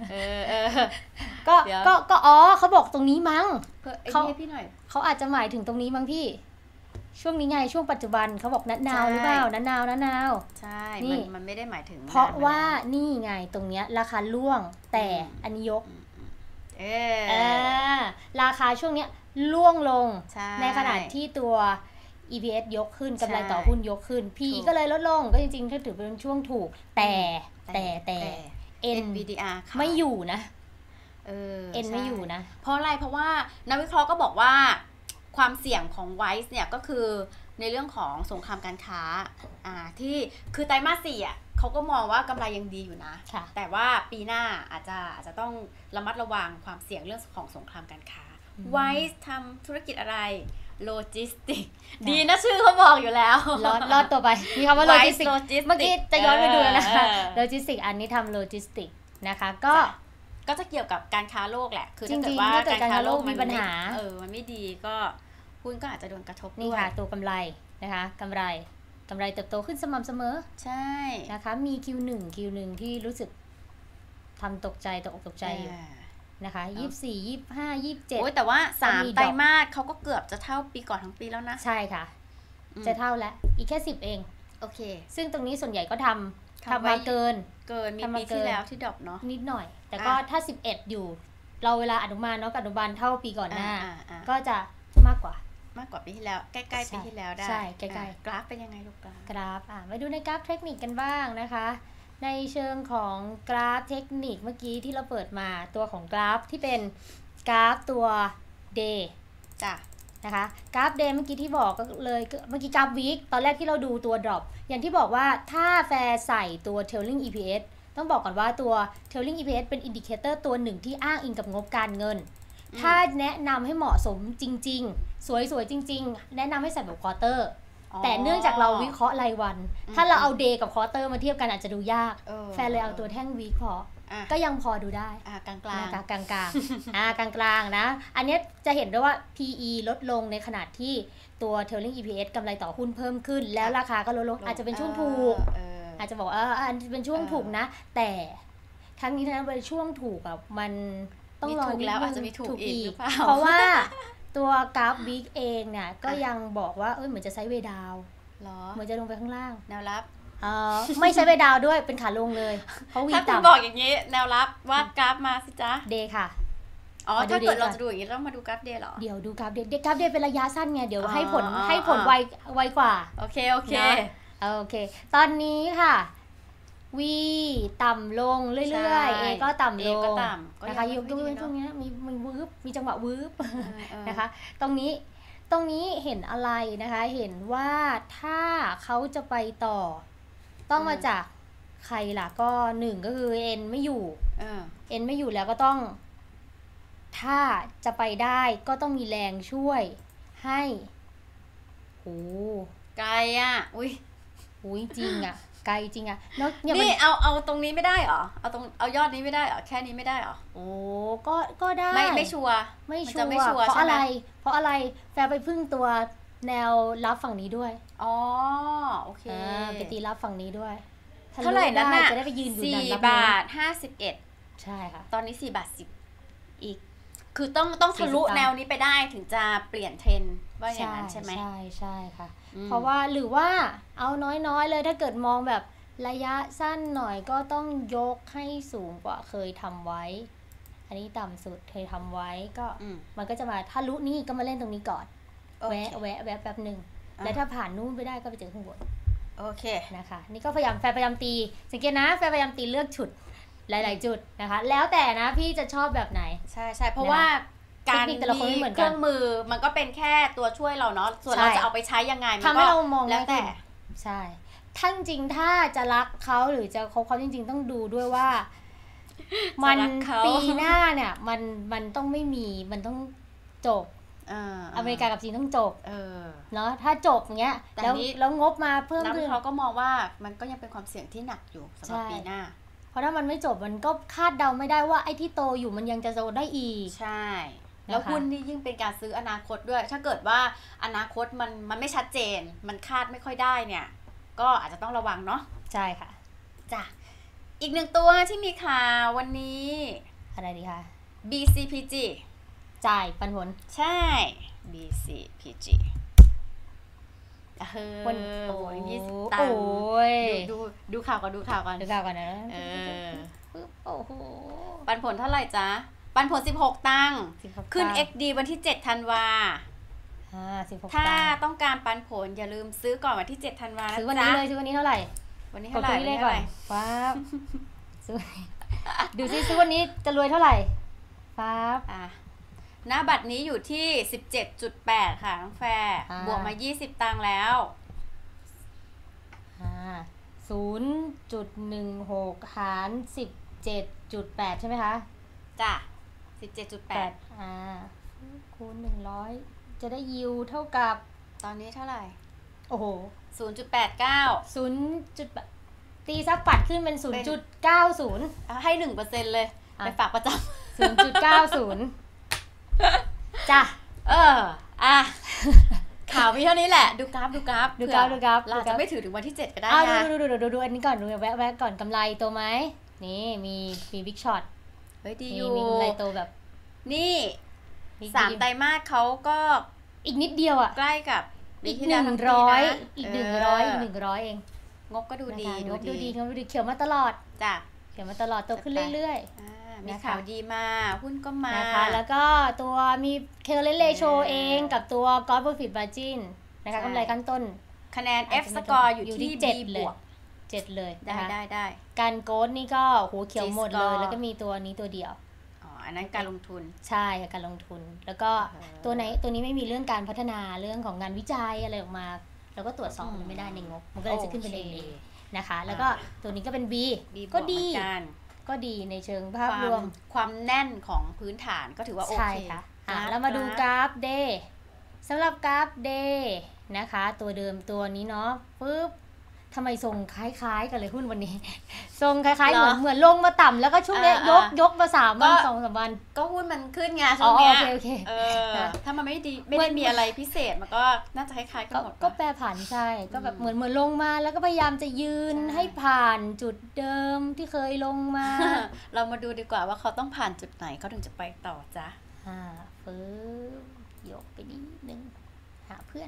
Speaker 2: ก็เขาบอกตรงนี้มั้งเขาอาจจะหมายถึงตรงนี้มั้งพี่ช่วงนี้ไงช่วงปัจจุบันเขาบอกนัดนาวหรือเปล่านัดนาว
Speaker 1: ใช่มันไม่ได้หมายถึง
Speaker 2: เพราะว่านี่ไงตรงเนี้ยราคาร่วงแต่อันนี้ยกราคาช่วงเนี้ยร่วงลงในขณะที่ตัว EPS ยกขึ้นกำไรต่อหุ้นยกขึ้น PE ก็เลยลดลงก็จริงๆถ้าถือเป็นช่วงถูกแต่
Speaker 1: NVDR
Speaker 2: ไม่อยู่นะไม่อยู่นะ
Speaker 1: เพราะอะไรเพราะว่านักวิเคราะห์ก็บอกว่าความเสี่ยงของ Wise เนี่ยก็คือในเรื่องของสงครามการค้าที่คือไตรมาส 4เขาก็มองว่ากำไรยังดีอยู่นะแต่ว่าปีหน้าอาจจะต้องระมัดระวังความเสี่ยงเรื่องของสงครามการค้า Wise ทำธุรกิจอะไรโลจิสติกดีนะชื่อเขาบอกอยู่แล้ว
Speaker 2: รอดตัวไปมีคำว่าโลจิสติกเมื่อกี้จะย้อนไปดูแล้วนะคะโลจิสติกอันนี้ทำโลจิสติกนะคะ
Speaker 1: ก็จะเกี่ยวกับการค้าโลกแหละคือถ้าเกิดว่าการค้าโลกมีปัญหามันไม่ดีก็หุ้นก็อาจจะโดนกระทบด้วย
Speaker 2: นี่ค่ะตัวกำไรนะคะกำไรเติบโตขึ้นสม่ำเสมอ
Speaker 1: ใช่
Speaker 2: นะคะมี Q1 ที่รู้สึกทำตกใจอยู่นะคะ24 25 27
Speaker 1: โอ้ยแต่ว่า3ไตรมาสเขาก็เกือบจะเท่าปีก่อนทั้งปีแล้วนะ
Speaker 2: ใช่ค่ะจะเท่าแล้วอีกแค่10เอง
Speaker 1: โอเค
Speaker 2: ซึ่งตรงนี้ส่วนใหญ่ก็ทำมาเกิน
Speaker 1: มีปีที่แล้วที่ดรอปเนาะ
Speaker 2: นิดหน่อยแต่ก็ถ้า11อยู่เราเวลาอนุบาลเนาะอนุบาลเท่าปีก่อนหน้าก็จะมากกว่า
Speaker 1: ปีที่แล้วใกล้ๆปีที่แล้วได้
Speaker 2: ใช่ใกล้
Speaker 1: ๆกราฟเป็นยังไงลูก
Speaker 2: กราฟมาดูในกราฟเทคนิคกันบ้างนะคะในเชิงของกราฟเทคนิคเมื่อกี้ที่เราเปิดมาตัวของกราฟที่เป็นกราฟตัว day นะคะกราฟ day เมื่อกี้ที่บอกก็เลยเมื่อกี้กราฟ week ตอนแรกที่เราดูตัว drop อย่างที่บอกว่าถ้าแฟร์ใส่ตัว trailing EPS ต้องบอกก่อนว่าตัว trailing EPS เป็นอินดิเคเตอร์ตัวหนึ่งที่อ้างอิงกับงบการเงินถ้าแนะนำให้เหมาะสมจริงๆสวยๆจริงๆแนะนำให้ใส่แบบควอเตอร์แต่เนื่องจากเราวิเคราะห์รายวันถ้าเราเอาเดย์กับควอเตอร์มาเทียบกันอาจจะดูยากแฟนเลยเอาตัวแท่งวีคพอก็ยังพอดูได้
Speaker 1: กลาง
Speaker 2: ๆกลางๆนะอันนี้จะเห็นได้ว่า PE ลดลงในขณะที่ตัว trailing EPS กำไรต่อหุ้นเพิ่มขึ้นแล้วราคาก็ลดลงอาจจะเป็นช่วงถูกอาจจะบอกอันเป็นช่วงถูกนะแต่ทั้งนี้ทั้งนั้นเป็นช่วงถูกมันต้องรอนิดนึง
Speaker 1: อาจจะมีถูกอีก
Speaker 2: เพราะว่าตัวกราฟวีคเองเนี่ยก็ยังบอกว่าเหมือนจะไซด์เวย์ดาวเหมือนจะลงไปข้างล่าง
Speaker 1: แนวรับ
Speaker 2: ไม่ไซด์เวย์ดาวด้วยเป็นขาลงเลยเพราะวี
Speaker 1: ต่ำถ้าคุณบอกอย่างนี้แนวรับว่ากราฟมาสิจ๊ะ
Speaker 2: เดย์ค่ะ
Speaker 1: ถ้าเกิดเราจะดูอย่างนี้ต้องมาดูกราฟเดย์หรอ
Speaker 2: เดี๋ยวดูกราฟเดย์เป็นระยะสั้นไงเดี๋ยวให้ผลไวกว่า
Speaker 1: โอเค
Speaker 2: ตอนนี้ค่ะวีต่ำลงเรื่อยๆเอก็ต่ำลงนะคะยกเว้นช่วงนี้มีวืบมีจังหวะวืบนะคะตรงนี้เห็นอะไรนะคะเห็นว่าถ้าเขาจะไปต่อต้องมาจากใครล่ะก็1ก็คือเอ็นไม่อยู่แล้วก็ต้องถ้าจะไปได้ก็ต้องมีแรงช่วยให้
Speaker 1: ไกลอุ้
Speaker 2: ยจริงไกลจริง
Speaker 1: นี่เอาตรงนี้ไม่ได้เหรอเอายอดนี้ไม่ได้เหรอแค่นี้ไม่ได้เหรอ
Speaker 2: ก็ได้
Speaker 1: ไม่ชัวร์
Speaker 2: เพราะอะไรแฟร์ไปพึ่งตัวแนวรับฝั่งนี้ด้วย
Speaker 1: อ๋อโอเค
Speaker 2: ไปตีรับฝั่งนี้ด้วย
Speaker 1: เท่าไหร่นั่นน่ะ
Speaker 2: จะได้ไปยืนอยู่
Speaker 1: นั่นรับ4.51
Speaker 2: ใช่ค่ะ
Speaker 1: ตอนนี้4.10อีกคือต้องทะลุแนวนี้ไปได้ถึงจะเปลี่ยนเทรนด์ว่าอย่างนั้นใช่ไหม
Speaker 2: ใช่ค่ะเพราะว่าหรือว่าเอาน้อยๆเลยถ้าเกิดมองแบบระยะสั้นหน่อยก็ต้องยกให้สูงกว่าเคยทำไว้อันนี้ต่ำสุดเคยทำไว้ก็มันก็จะมาถ้ารู้นี่ก็มาเล่นตรงนี้ก่อนแวะแป๊บหนึ่งแล้วถ้าผ่านนู่นไปได้ก็ไปเจอข้างบน
Speaker 1: โอเค
Speaker 2: นะคะนี่ก็พยายามตีสังเกตนะพยายามตีเลือกจุดหลายๆจุดนะคะแล้วแต่นะพี่จะชอบแบบไหน
Speaker 1: ใช่เพราะว่าการมีเครื่องมือมันก็เป็นแค่ตัวช่วยเราเนาะส่วนเราจะเอาไปใช้ยังไงมันก็แล้วแต่
Speaker 2: ใช่ทั้งจริงถ้าจะรักเขาหรือจะคบเขาจริงๆต้องดูด้วยว่ามันปีหน้าเนี่ยมันต้องไม่มีมันต้องจบอเมริกากับจีนต้องจบเนาะถ้าจบเงี้ยแล้วงบมาเพิ่มขึ้น
Speaker 1: เขาก็มองว่ามันก็ยังเป็นความเสี่ยงที่หนักอยู่สำหรับปีหน้า
Speaker 2: เพราะถ้ามันไม่จบมันก็คาดเดาไม่ได้ว่าไอ้ที่โตอยู่มันยังจะโตได้อีก
Speaker 1: ใช่แล้วหุ้นนี่ยิ่งเป็นการซื้ออนาคตด้วยถ้าเกิดว่าอนาคตมันไม่ชัดเจนมันคาดไม่ค่อยได้เนี่ยก็อาจจะต้องระวังเนาะ
Speaker 2: ใช่ค่ะ
Speaker 1: จ้ะอีกหนึ่งตัวที่มีข่าววันนี้
Speaker 2: อะไรดีคะ
Speaker 1: BCPG
Speaker 2: จ่ายปันผล
Speaker 1: ใช่ BCPG
Speaker 2: วัน
Speaker 1: โอ้ย20 ตังค์ดูข่าวก่อน
Speaker 2: นะ
Speaker 1: โอ้โหปันผลเท่าไหร่จ๊ะปันผล16 ตังค์ขึ้น XD วันที่7 ธันวาถ้าต้องการปันผลอย่าลืมซื้อก่อนวันที่7 ธันวา
Speaker 2: ซื้อวันนี้เลยซื้อวันนี้เท่าไหร่
Speaker 1: วันนี้เท่าไหร่ก่อน
Speaker 2: ฟ้าซื้อดูซิซื้อวันนี้จะรวยเท่าไหร่ฟ้า
Speaker 1: หน้าบัตรนี้อยู่ที่ 17.8 ค่ะน้องแฟร์บวกมา20 ตังค์แล้ว
Speaker 2: 0.16 หาร17.8ใช่ไหมคะ
Speaker 1: จ้ะ17.8
Speaker 2: คูณ100จะได้ยิวเท่ากับ
Speaker 1: ตอนนี้เท่าไหร่
Speaker 2: โอ้โห
Speaker 1: 0.89
Speaker 2: ตีซักปัดขึ้นเป็น 0.90
Speaker 1: ให้ 1% เลยไปฝากประจ
Speaker 2: ำ 0.90 จ้ะ
Speaker 1: ข่าวมีเท่านี้แหละดูกราฟ
Speaker 2: เรา
Speaker 1: จะไม่ถือถึงวันที่7ก็ได้
Speaker 2: นะดูอันนี้ก่อนดูแวะก่อนกำไรโตไหมนี่มีบิ๊กช็อต
Speaker 1: เฮ้ยดีอยู่
Speaker 2: มีกำไรโตแบบ
Speaker 1: นี่3 ไตรมาสเขาก็
Speaker 2: อีกนิดเดียวอ่ะ
Speaker 1: ใกล้กับ
Speaker 2: อีก100อีก100เอง
Speaker 1: งบก็ดูดี
Speaker 2: งบดูดีเขียวมาตลอด
Speaker 1: จ้ะ
Speaker 2: เขียวมาตลอดโตขึ้นเรื่อย
Speaker 1: ๆมีข่าวดีมาหุ้นก็มา
Speaker 2: นะคะแล้วก็ตัวมีเคอร์เรนเรโชเองกับตัวGross Profit Margin นะคะกำไรขั้นต้น
Speaker 1: คะแนน F score อยู่ที่ B บวก
Speaker 2: 7เลย
Speaker 1: นะคะได้
Speaker 2: การโกดนี่ก็โหเขียวหมดเลยแล้วก็มีตัวนี้ตัวเดียว
Speaker 1: อันนั้นการลงทุน
Speaker 2: ใช่การลงทุนแล้วก็ตัวนี้ไม่มีเรื่องการพัฒนาเรื่องของงานวิจัยอะไรออกมาเราก็ตรวจสอบมันไม่ได้ในงบมันก็เลยจะขึ้นเป็น A นะคะแล้วก็ตัวนี้ก็เป็น B ก็ดีในเชิงภาพรวม
Speaker 1: ความแน่นของพื้นฐานก็ถือว่าโอเค
Speaker 2: ค่ะแล้วมาดูกราฟ Day สำหรับกราฟ Day นะคะตัวเดิมตัวนี้เนาะปึ๊บทำไมทรงคล้ายๆกันเลยหุ้นวันนี้ทรงคล้ายๆเหมือนลงมาต่ำแล้วก็ช่วงนี้ยกมา3 วัน 2-3 วัน
Speaker 1: ก็หุ้นมันขึ้นไงช่วงนี้
Speaker 2: โอเค
Speaker 1: ถ้ามันไม่ได้มีอะไรพิเศษมันก็น่าจะคล้ายๆกันหมด
Speaker 2: ก็แปรผันใช่ก็แบบเหมือนลงมาแล้วก็พยายามจะยืนให้ผ่านจุดเดิมที่เคยลงมา
Speaker 1: เรามาดูดีกว่าว่าเขาต้องผ่านจุดไหนเขาถึงจะไปต่อจ้ะ
Speaker 2: ฟื้นยกไปนิดนึงหาเพื่อน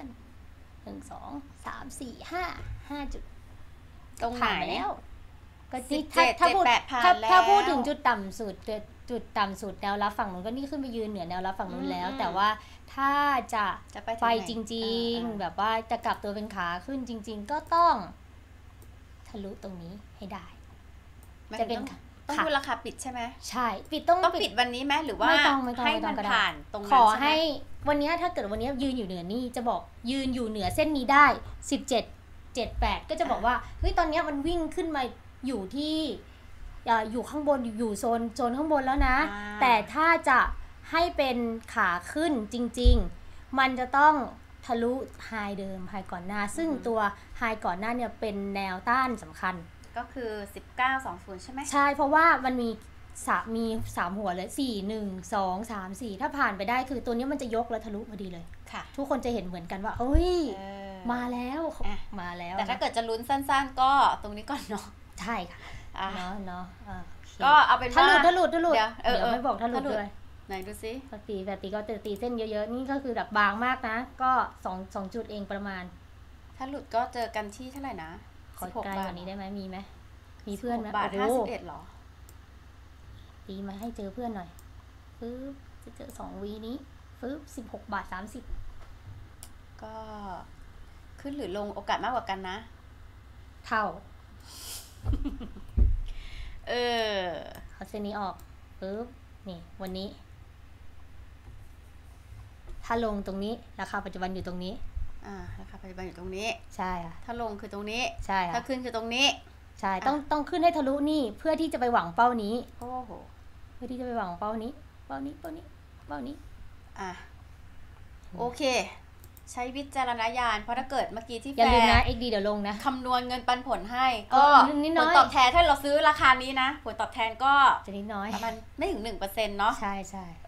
Speaker 2: 1 2 3 4 5จุด
Speaker 1: ตรงไหน
Speaker 2: แล้วก็ถ้าพูดถึงจุดต่ำสุดแนวรับฝั่งนู้นก็นี่ขึ้นไปยืนเหนือแนวรับฝั่งนู้นแล้วแต่ว่าถ้าจะไปจริงๆแบบว่าจะกลับตัวเป็นขาขึ้นจริงๆก็ต้องทะลุตรงนี้ให้ได้
Speaker 1: จะเป็นต้องดูราคาปิดใช่ไหม
Speaker 2: ใช่ปิดต้อง
Speaker 1: ปิดวันนี้ไหมหรือว่าให้มันผ่านตรงนั้น
Speaker 2: ขอให้วันนี้ถ้าเกิดวันนี้ยืนอยู่เหนือนี่จะบอกยืนอยู่เหนือเส้นนี้ได้17.78ก็จะบอกว่าเฮ้ยตอนนี้มันวิ่งขึ้นมาอยู่ที่อยู่ข้างบนอยู่โซนข้างบนแล้วนะแต่ถ้าจะให้เป็นขาขึ้นจริงๆมันจะต้องทะลุไฮเดิมไฮก่อนหน้าซึ่งตัวไฮก่อนหน้าเนี่ยเป็นแนวต้านสำคัญ
Speaker 1: ก็คือ1920ใช่ไหม
Speaker 2: ใช่เพราะว่ามันมีมี3หัวเลย4 1 2 3 4ถ้าผ่านไปได้คือตัวนี้มันจะยกแล้วทะลุพอดีเลย
Speaker 1: ค่ะ
Speaker 2: ทุกคนจะเห็นเหมือนกันว่าเอ้ยมาแล้วมาแล้ว
Speaker 1: แต่ถ้าเกิดจะลุ้นสั้นๆก็ตรงนี้ก่อนเนาะ
Speaker 2: ใช่ค่ะเนาะ
Speaker 1: ก็เอาเป็นว่า
Speaker 2: ถ้าหลุดเดี๋ยวไม่บอกถ้าหลุดด้วย
Speaker 1: ไหนดูซิ
Speaker 2: ปกติก็จะตีเส้นเยอะๆนี่ก็คือแบบบางมากนะก็2จุดเองประมาณ
Speaker 1: ถ้าหลุดก็เจอกันที่เท่าไหร่นะ
Speaker 2: ขอใกล้กว่านี้ได้ไหมมีเพื่อนไหม
Speaker 1: บาท51หรอ
Speaker 2: ตีมาให้เจอเพื่อนหน่อยปึ๊บจะเจอ2วีนี้ปึ๊บ16 บาท 30
Speaker 1: ก็ขึ้นหรือลงโอกาสมากกว่ากันนะ
Speaker 2: เท่า
Speaker 1: เอา
Speaker 2: เส้นนี้ออกปึ๊บนี่วันนี้ถ้าลงตรงนี้ราคาปัจจุบันอยู่ตรงนี้
Speaker 1: ราคาปัจจุบันอยู่ตรงนี้
Speaker 2: ใช่ค่ะ
Speaker 1: ถ้าลงคือตรงนี้
Speaker 2: ใช่ค่ะ
Speaker 1: ถ้าขึ้นคือตรงนี้
Speaker 2: ใช่ต้องขึ้นให้ทะลุนี่เพื่อที่จะไปหวังเป้านี้
Speaker 1: โอ้โห
Speaker 2: เพื่อที่จะไปหวังเป้านี้
Speaker 1: โอเคใช้วิจารณญาณเพราะถ้าเกิดเมื่อกี้ที่
Speaker 2: อย่าลืมนะ XD เดี๋ยวลงนะ
Speaker 1: คำนวณเงินปันผลให้ก็ผลตอบแทนถ้าเราซื้อราคานี้นะผลตอบแทนก็
Speaker 2: จะนิดน้อย
Speaker 1: ประมาณไม่ถึง 1% เนาะ
Speaker 2: ใช่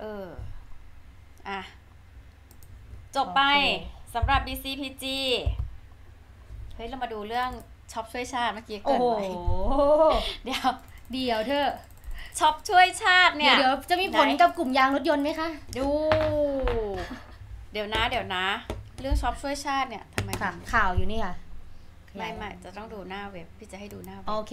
Speaker 1: จบไปสำหรับ DCPG เฮ้ยเรามาดูเรื่องช็อปช่วยชาติเมื่อกี้เกินไปเดี๋ยว
Speaker 2: เธอ
Speaker 1: ช็อปช่วยชาติเนี่ย
Speaker 2: เดี๋ยวจะมีผลกับกลุ่มยางรถยนต์ไหมคะ
Speaker 1: ดูเดี๋ยวนะเรื่องช็อปช่วยชาติเนี่ยทำไม
Speaker 2: ข่าวอยู่นี่ค่ะ
Speaker 1: ไม่จะต้องดูหน้าเว็บพี่จะให้ดูหน้าเว็บ
Speaker 2: โอเค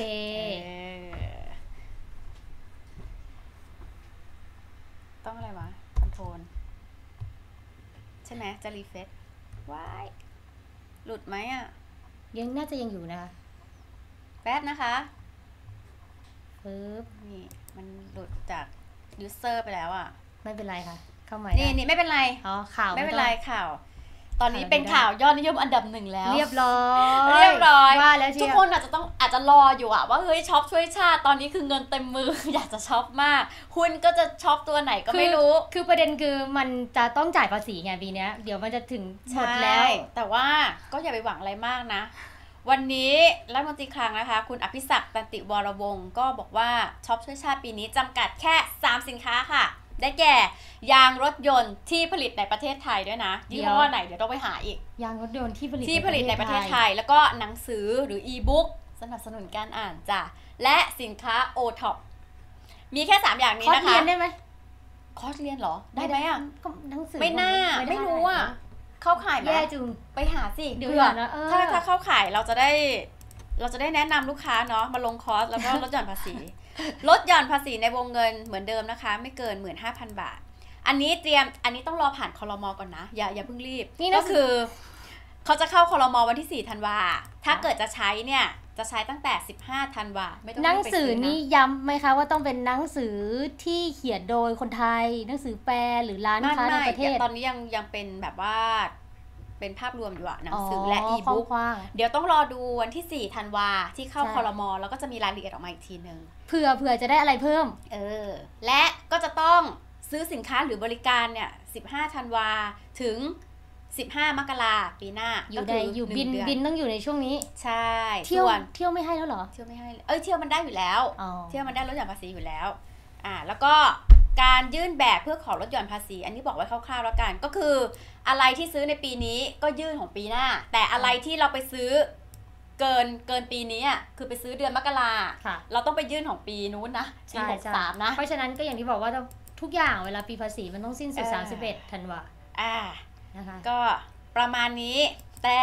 Speaker 1: ต้องอะไรวะคอนโทรลใช่ไหมจะรีเฟรชว้ายหลุดไหม
Speaker 2: น่าจะยังอยู่นะคะ
Speaker 1: แป๊บนะคะ
Speaker 2: ปึ๊บ
Speaker 1: นี่มันหลุดจากยูเซอร์ไปแล้ว
Speaker 2: ไม่เป็นไรค่ะเข้าใหม่
Speaker 1: นี่ไม่เป็นไร
Speaker 2: ข่าว
Speaker 1: ไม่เป็นไรข่าวตอนนี้เป็นข่าวยอดนิยมอันดับ1แล้ว
Speaker 2: เรียบร้
Speaker 1: อย
Speaker 2: ว่าแล้ว
Speaker 1: ทุกคนอาจจะรออยู่ว่าเฮ้ยช็อปช่วยชาติตอนนี้คือเงินเต็มมือ อยากจะช็อปมากหุ้นก็จะช็อปตัวไหนก็ไม่รู้
Speaker 2: คือประเด็นคือมันจะต้องจ่ายภาษีไงปีนี้เดี๋ยวมันจะถึงหมดแล้ว
Speaker 1: แต่ว่าก็อย่าไปหวังอะไรมากนะวันนี้รัฐมนตรีคลังนะคะคุณอภิศักดิ์ตันติวรวงศ์ก็บอกว่าช็อปช่วยชาติปีนี้จำกัดแค่3สินค้าค่ะได้แก่ยางรถยนต์ที่ผลิตในประเทศไทยด้วยนะยี่ห้อไหนเดี๋ยวต้องไปหาอีก
Speaker 2: ยางรถยนต์ที่ผลิต
Speaker 1: ในประเทศไทยแล้วก็หนังสือหรืออีบุ๊กสนับสนุนการอ่านจ้ะและสินค้าโอท็อปมีแค่3อย่างนี้นะคะ
Speaker 2: คอร์สเรียนได้ไหม
Speaker 1: คอร์สเรียนเหรอได้ไหม
Speaker 2: หนังสือ
Speaker 1: ไม่น่าไม่รู้เข้าข่ายไหม
Speaker 2: แย่จุง
Speaker 1: ไปหาสิเผื่อถ้าเข้าข่ายเราจะได้แนะนำลูกค้าเนาะมาลงคอร์สแล้วก็ลดหย่อนภาษีลดหย่อนภาษีในวงเงินเหมือนเดิมนะคะไม่เกิน 15,000 บาทอันนี้ต้องรอผ่านครม.ก่อนนะอย่าเพิ่งรีบก็คือเขาจะเข้าครม.วันที่4 ธันวาถ้าเกิดจะใช้เนี่ยจะใช้ตั้งแต่15 ธันวาไม่ต้อง
Speaker 2: หนังสือนี้ย้ำไหมคะว่าต้องเป็นหนังสือที่เขียนโดยคนไทยหนังสือแปลหรือร้านค้าในประเทศ
Speaker 1: ตอนนี้ยังเป็นแบบว่าเป็นภาพรวมอยู่หนังสือและอีบุ๊กเดี๋ยวต้องรอดูวันที่4 ธันวาที่เข้าครม.แล้วก็จะมีรายละเอียดออกมาอีกทีนึง
Speaker 2: เผื่อจะได้อะไรเพิ่ม
Speaker 1: และก็จะต้องซื้อสินค้าหรือบริการเนี่ย15 ธันวาถึง15 มกราปีหน้า
Speaker 2: อยู่บินต้องอยู่ในช่วงนี้
Speaker 1: ใช่
Speaker 2: เที่ยวไม่ให้แล้วเหรอ
Speaker 1: เที่ยวไม่ให้เที่ยวมันได้อยู่แล้วเที่ยวมันได้ลดหย่อนภาษีอยู่แล้วแล้วก็การยื่นแบบเพื่อขอลดหย่อนภาษีอันนี้บอกไว้คร่าวๆแล้วกันก็คืออะไรที่ซื้อในปีนี้ก็ยื่นของปีหน้าแต่อะไรที่เราไปซื้อเกินปีนี้คือไปซื้อเดือนมกราเราต้องไปยื่นของปีนู้นนะปี63นะ
Speaker 2: เพราะฉะนั้นก็อย่างที่บอกว่าทุกอย่างเวลาปีภาษีมันต้องสิ้นสุด31 ธันวา
Speaker 1: นะคะก็ประมาณนี้แต่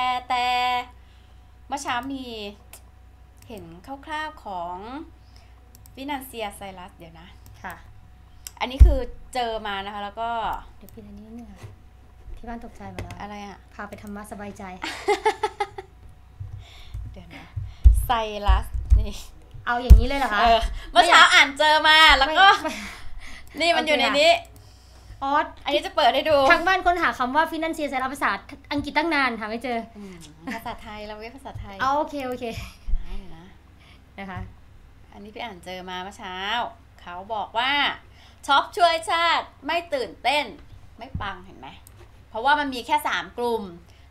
Speaker 1: เมื่อเช้ามีเห็นคร่าวๆของฟินันเซียไซรัสเดี๋ยวนะ
Speaker 2: ค่ะ
Speaker 1: อันนี้คือเจอมานะคะแล้วก็
Speaker 2: เดี๋ยวพี่อันนี้เนี่ยที่บ้านตกใจมาแล้ว
Speaker 1: อะไร
Speaker 2: พาไปธรรมะสบายใจ
Speaker 1: เดี๋ยวนะไซรัสนี่
Speaker 2: เอาอย่างนี้เลยเหรอคะ
Speaker 1: เมื่อเช้าอ่านเจอมาแล้วก็นี่มันอยู่ในนี้อันนี้จะเปิดให้ดู
Speaker 2: ทางบ้านค้นหาคำว่าฟินันเซียไซรัสภาษาอังกฤษตั้งนานหาไม่เจอ
Speaker 1: ภาษาไทยเราเรียกภาษาไทย
Speaker 2: โอเค
Speaker 1: นะคะอันนี้พี่อ่านเจอมาเมื่อเช้าเขาบอกว่าช็อปช่วยชาติไม่ตื่นเต้นไม่ปังเห็นไหมเพราะว่ามันมีแค่3กลุ่ม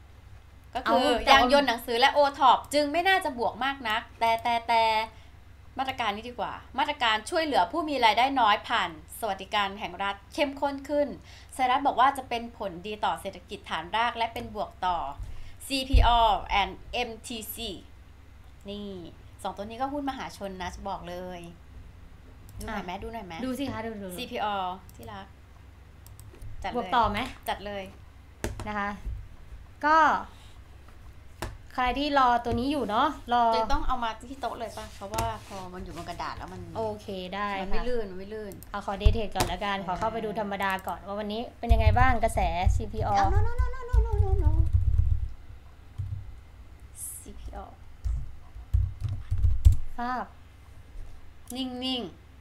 Speaker 1: ก็คือยางยนต์หนังสือและโอท็อปจึงไม่น่าจะบวกมากนักแต่มาตรการนี้ดีกว่ามาตรการช่วยเหลือผู้มีรายได้น้อยผ่านสวัสดิการแห่งรัฐเข้มข้นขึ้นไซรัสบอกว่าจะเป็นผลดีต่อเศรษฐกิจฐานรากและเป็นบวกต่อ CPO and MTC นี่สองตัวนี้ก็หุ้นมหาชนนะจะบอกเลยดูหน่อยไหม
Speaker 2: ดูสิคะดู
Speaker 1: CPO ที่รักจัดเลย
Speaker 2: บวกต่อไหม
Speaker 1: จัดเลย
Speaker 2: นะคะก็ใครที่รอตัวนี้อยู่เนาะรอ
Speaker 1: จะต้องเอามาที่โต๊ะเลยป่ะเพราะว่าพอมันอยู่บนกระดาษแล้วมัน
Speaker 2: โอเคได้
Speaker 1: มันไม่ลื่น
Speaker 2: เอาขอเดทเทรดก่อนละกันขอเข้าไปดูธรรมดาก่อนว่าวันนี้เป็นยังไงบ้างกระแส CPO
Speaker 1: no CPO
Speaker 2: ภาพ
Speaker 1: นิ่ง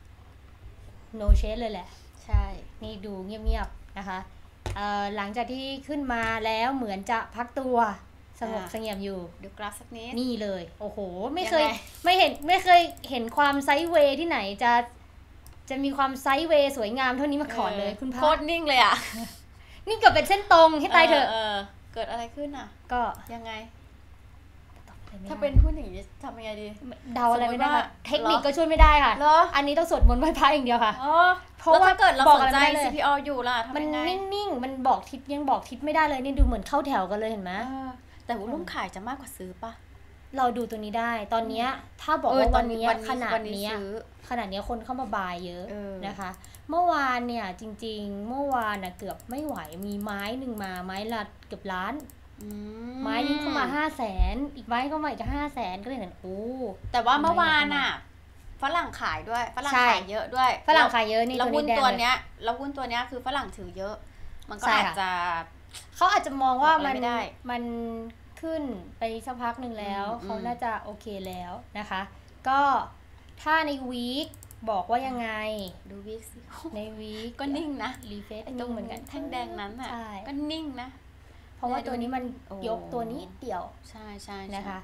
Speaker 2: no shade เลยแหละ
Speaker 1: ใช่
Speaker 2: นี่ดูเงียบๆนะคะหลังจากที่ขึ้นมาแล้วเหมือนจะพักตัวสงบเสงี่ยมอยู่
Speaker 1: ดูกราฟสักนิด
Speaker 2: นี่เลยโอ้โหไม่เคยเห็นความไซด์เวย์ที่ไหนจะมีความไซด์เวย์สวยงามเท่านี้มาก่อนเลยคุณพระ
Speaker 1: โคตรนิ่งเลยอ่ะ
Speaker 2: นี่เกือบเป็นเส้นตรงให้ตายเถอะ
Speaker 1: เกิดอะไรขึ้นอ่ะ
Speaker 2: ก็
Speaker 1: ยังไงถ้าเป็นหุ้นอย่างนี้ทำยังไงดี
Speaker 2: เดาอะไรไม่ได้เทคนิคก็ช่วยไม่ได้ค่ะอันนี้ต้องสวดมนต์ไหว้พระอย่างเดียวค่ะ
Speaker 1: เพราะว่าเกิดเราสนใจ CPO อยู่ล่ะทำยังไง
Speaker 2: มันนิ่งๆมันบอกทิศยังบอกทิศไม่ได้เลยนี่ดูเหมือนเข้าแถวกันเลยเห็นไหม
Speaker 1: แต่วอลุ่มขายจะมากกว่าซื้อป่ะ
Speaker 2: เราดูตัวนี้ได้ตอนนี้ถ้าบอกว่าวันนี้ขนาดนี้คนเข้ามาบายเยอะนะคะเมื่อวานเนี่ยจริงๆเมื่อวานเกือบไม่ไหวมีไม้หนึ่งมาไม้ละเกือบล้านไม้นี้เข้ามา500,000อีกไม้เข้ามาอีก500,000ก็เลยเห็นโอ้
Speaker 1: แต่ว่าเมื่อวานฝรั่งขายด้วยฝรั่งขายเยอะด้วย
Speaker 2: ฝรั่งขายเยอะนี่
Speaker 1: แล้วหุ้นตัวเนี้ยคือฝรั่งถือเยอะมันก็อาจจะ
Speaker 2: เขาอาจจะมองว่ามันขึ้นไปสักพักหนึ่งแล้วเขาน่าจะโอเคแล้วนะคะก็ถ้าในวีคบอกว่ายังไง
Speaker 1: ดูวีคสิ
Speaker 2: ในวีค
Speaker 1: ก็นิ่งนะ
Speaker 2: รีเฟซตรงเหมือนกัน
Speaker 1: แท่งแดงนั้นอ่ะก็นิ่งนะ
Speaker 2: เพราะว่าตัวนี้มันยกตัวนี้เดี่ยว
Speaker 1: ใช่
Speaker 2: นะคะ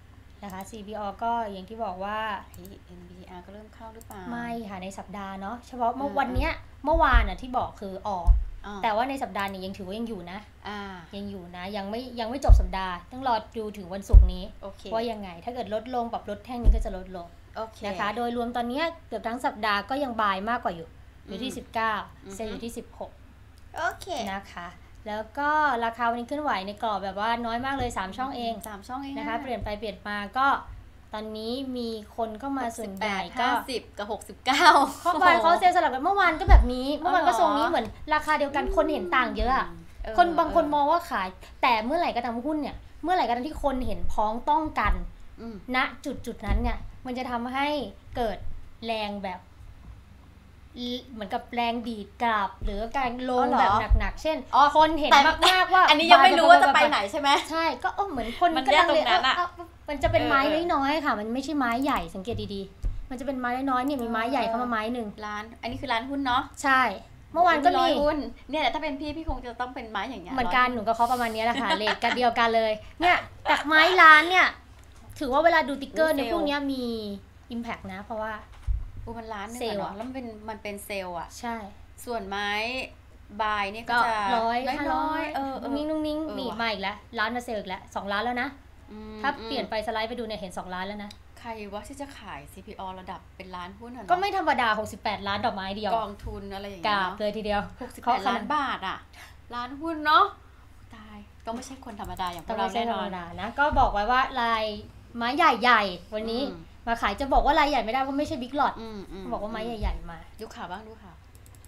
Speaker 2: CPO ก็อย่างที่บอกว่า
Speaker 1: NBR ก็เริ่มเข้าหรือเปล่า
Speaker 2: ไม่ค่ะในสัปดาห์เนาะเฉพาะเมื่อวานที่บอกคือออกแต่ว่าในสัปดาห์นี้ยังถือว่ายังอยู่นะยังอยู่นะยังไม่จบสัปดาห์ต้องรอดูถึงวันศุกร์นี้ว่ายังไงถ้าเกิดลดลงปรับลดแท่งนี้ก็จะลดลงนะคะโดยรวมตอนนี้เกือบทั้งสัปดาห์ก็ยังบายมากกว่าอยู่ที่19เซ็นอยู่ที่16
Speaker 1: โอเค
Speaker 2: นะคะแล้วก็ราคาวันนี้เคลื่อนไหวในกรอบแบบว่าน้อยมากเลย3ช่องเองนะคะเปลี่ยนไปเปลี่ยนมาก็ตอนนี้มีคนเข้ามาส่วนใหญ่ก็
Speaker 1: 50กับ69
Speaker 2: เพราะวันเขาเซลล์สลับกันเมื่อวานก็แบบนี้เมื่อวานก็ทรงนี้เหมือนราคาเดียวกันคนเห็นต่างเยอะอ่ะคนบางคนมองว่าขายแต่เมื่อไหร่ก็ตามหุ้นเนี่ยเมื่อไหร่ก็ตามที่คนเห็นพ้องต้องกันณจุดนั้นเนี่ยมันจะทำให้เกิดแรงแบบเหมือนกับแรงดีดกลับหรือการลงแบบหนักๆเช่นคนเห็นมากๆว่า
Speaker 1: อันนี้ยังไม่รู้ว่าจะไปไหนใช่ไหม
Speaker 2: ใช่ก็เหมือนคน
Speaker 1: มันแยกตรงนั้น
Speaker 2: มันจะเป็นไม้น้อยๆค่ะมันไม่ใช่ไม้ใหญ่สังเกตดีๆมันจะเป็นไม้น้อยๆเนี่ยมีไม้ใหญ่เข้ามาไม้หนึ่ง
Speaker 1: ร้านอันนี้คือร้านหุ้นเนาะ
Speaker 2: ใช่เมื่อวานก็มี
Speaker 1: หุ้นเนี่ยถ้าเป็นพี่คงจะต้องเป็นไม้อย่างเงี้ย
Speaker 2: เหมือนกันหนูก็เขาประมาณนี้แหละค่ะเลขกันเดียวกันเลยเนี่ยแต่ไม้ร้านเนี่ยถือว่าเวลาดูติ๊กเกอร์ในพวกนี้มี impact นะเพราะว่า
Speaker 1: มันล้านนึงอะเนาะแล้วมันเป็นเซลล์อ่ะ
Speaker 2: ใช่
Speaker 1: ส่วนไม้บายนี่ก็จะ
Speaker 2: น้อยนิ่งหนีมาอีกแล้วล้านมาเซลล์อีกแล้ว2ล้านแล้วนะถ้าเปลี่ยนไปสไลด์ไปดูเนี่ยเห็น2ล้านแล้วนะ
Speaker 1: ใครว่าที่จะขาย CPO ระดับเป็นล้านหุ้น
Speaker 2: ก็ไม่ธรรมดา68ล้านดอกไม้เดียว
Speaker 1: กองทุนอะไรอย่างเงี้ย
Speaker 2: กาบเลยทีเดียว
Speaker 1: 68ล้านบาทอ่ะล้านหุ้นเนาะตายก็ไม่ใช่คนธรรมดาอย่างพวกเราแน่นอน
Speaker 2: นะก็บอกไว้ว่าลายไม้ใหญ่ๆวันนี้มาขายจะบอกว่ารายใหญ่ไม่ได้เพราะไม่ใช่บิ๊กหลอดบอกว่าไม้ใหญ่ๆมา
Speaker 1: ดูข่าวบ้างดูข่าว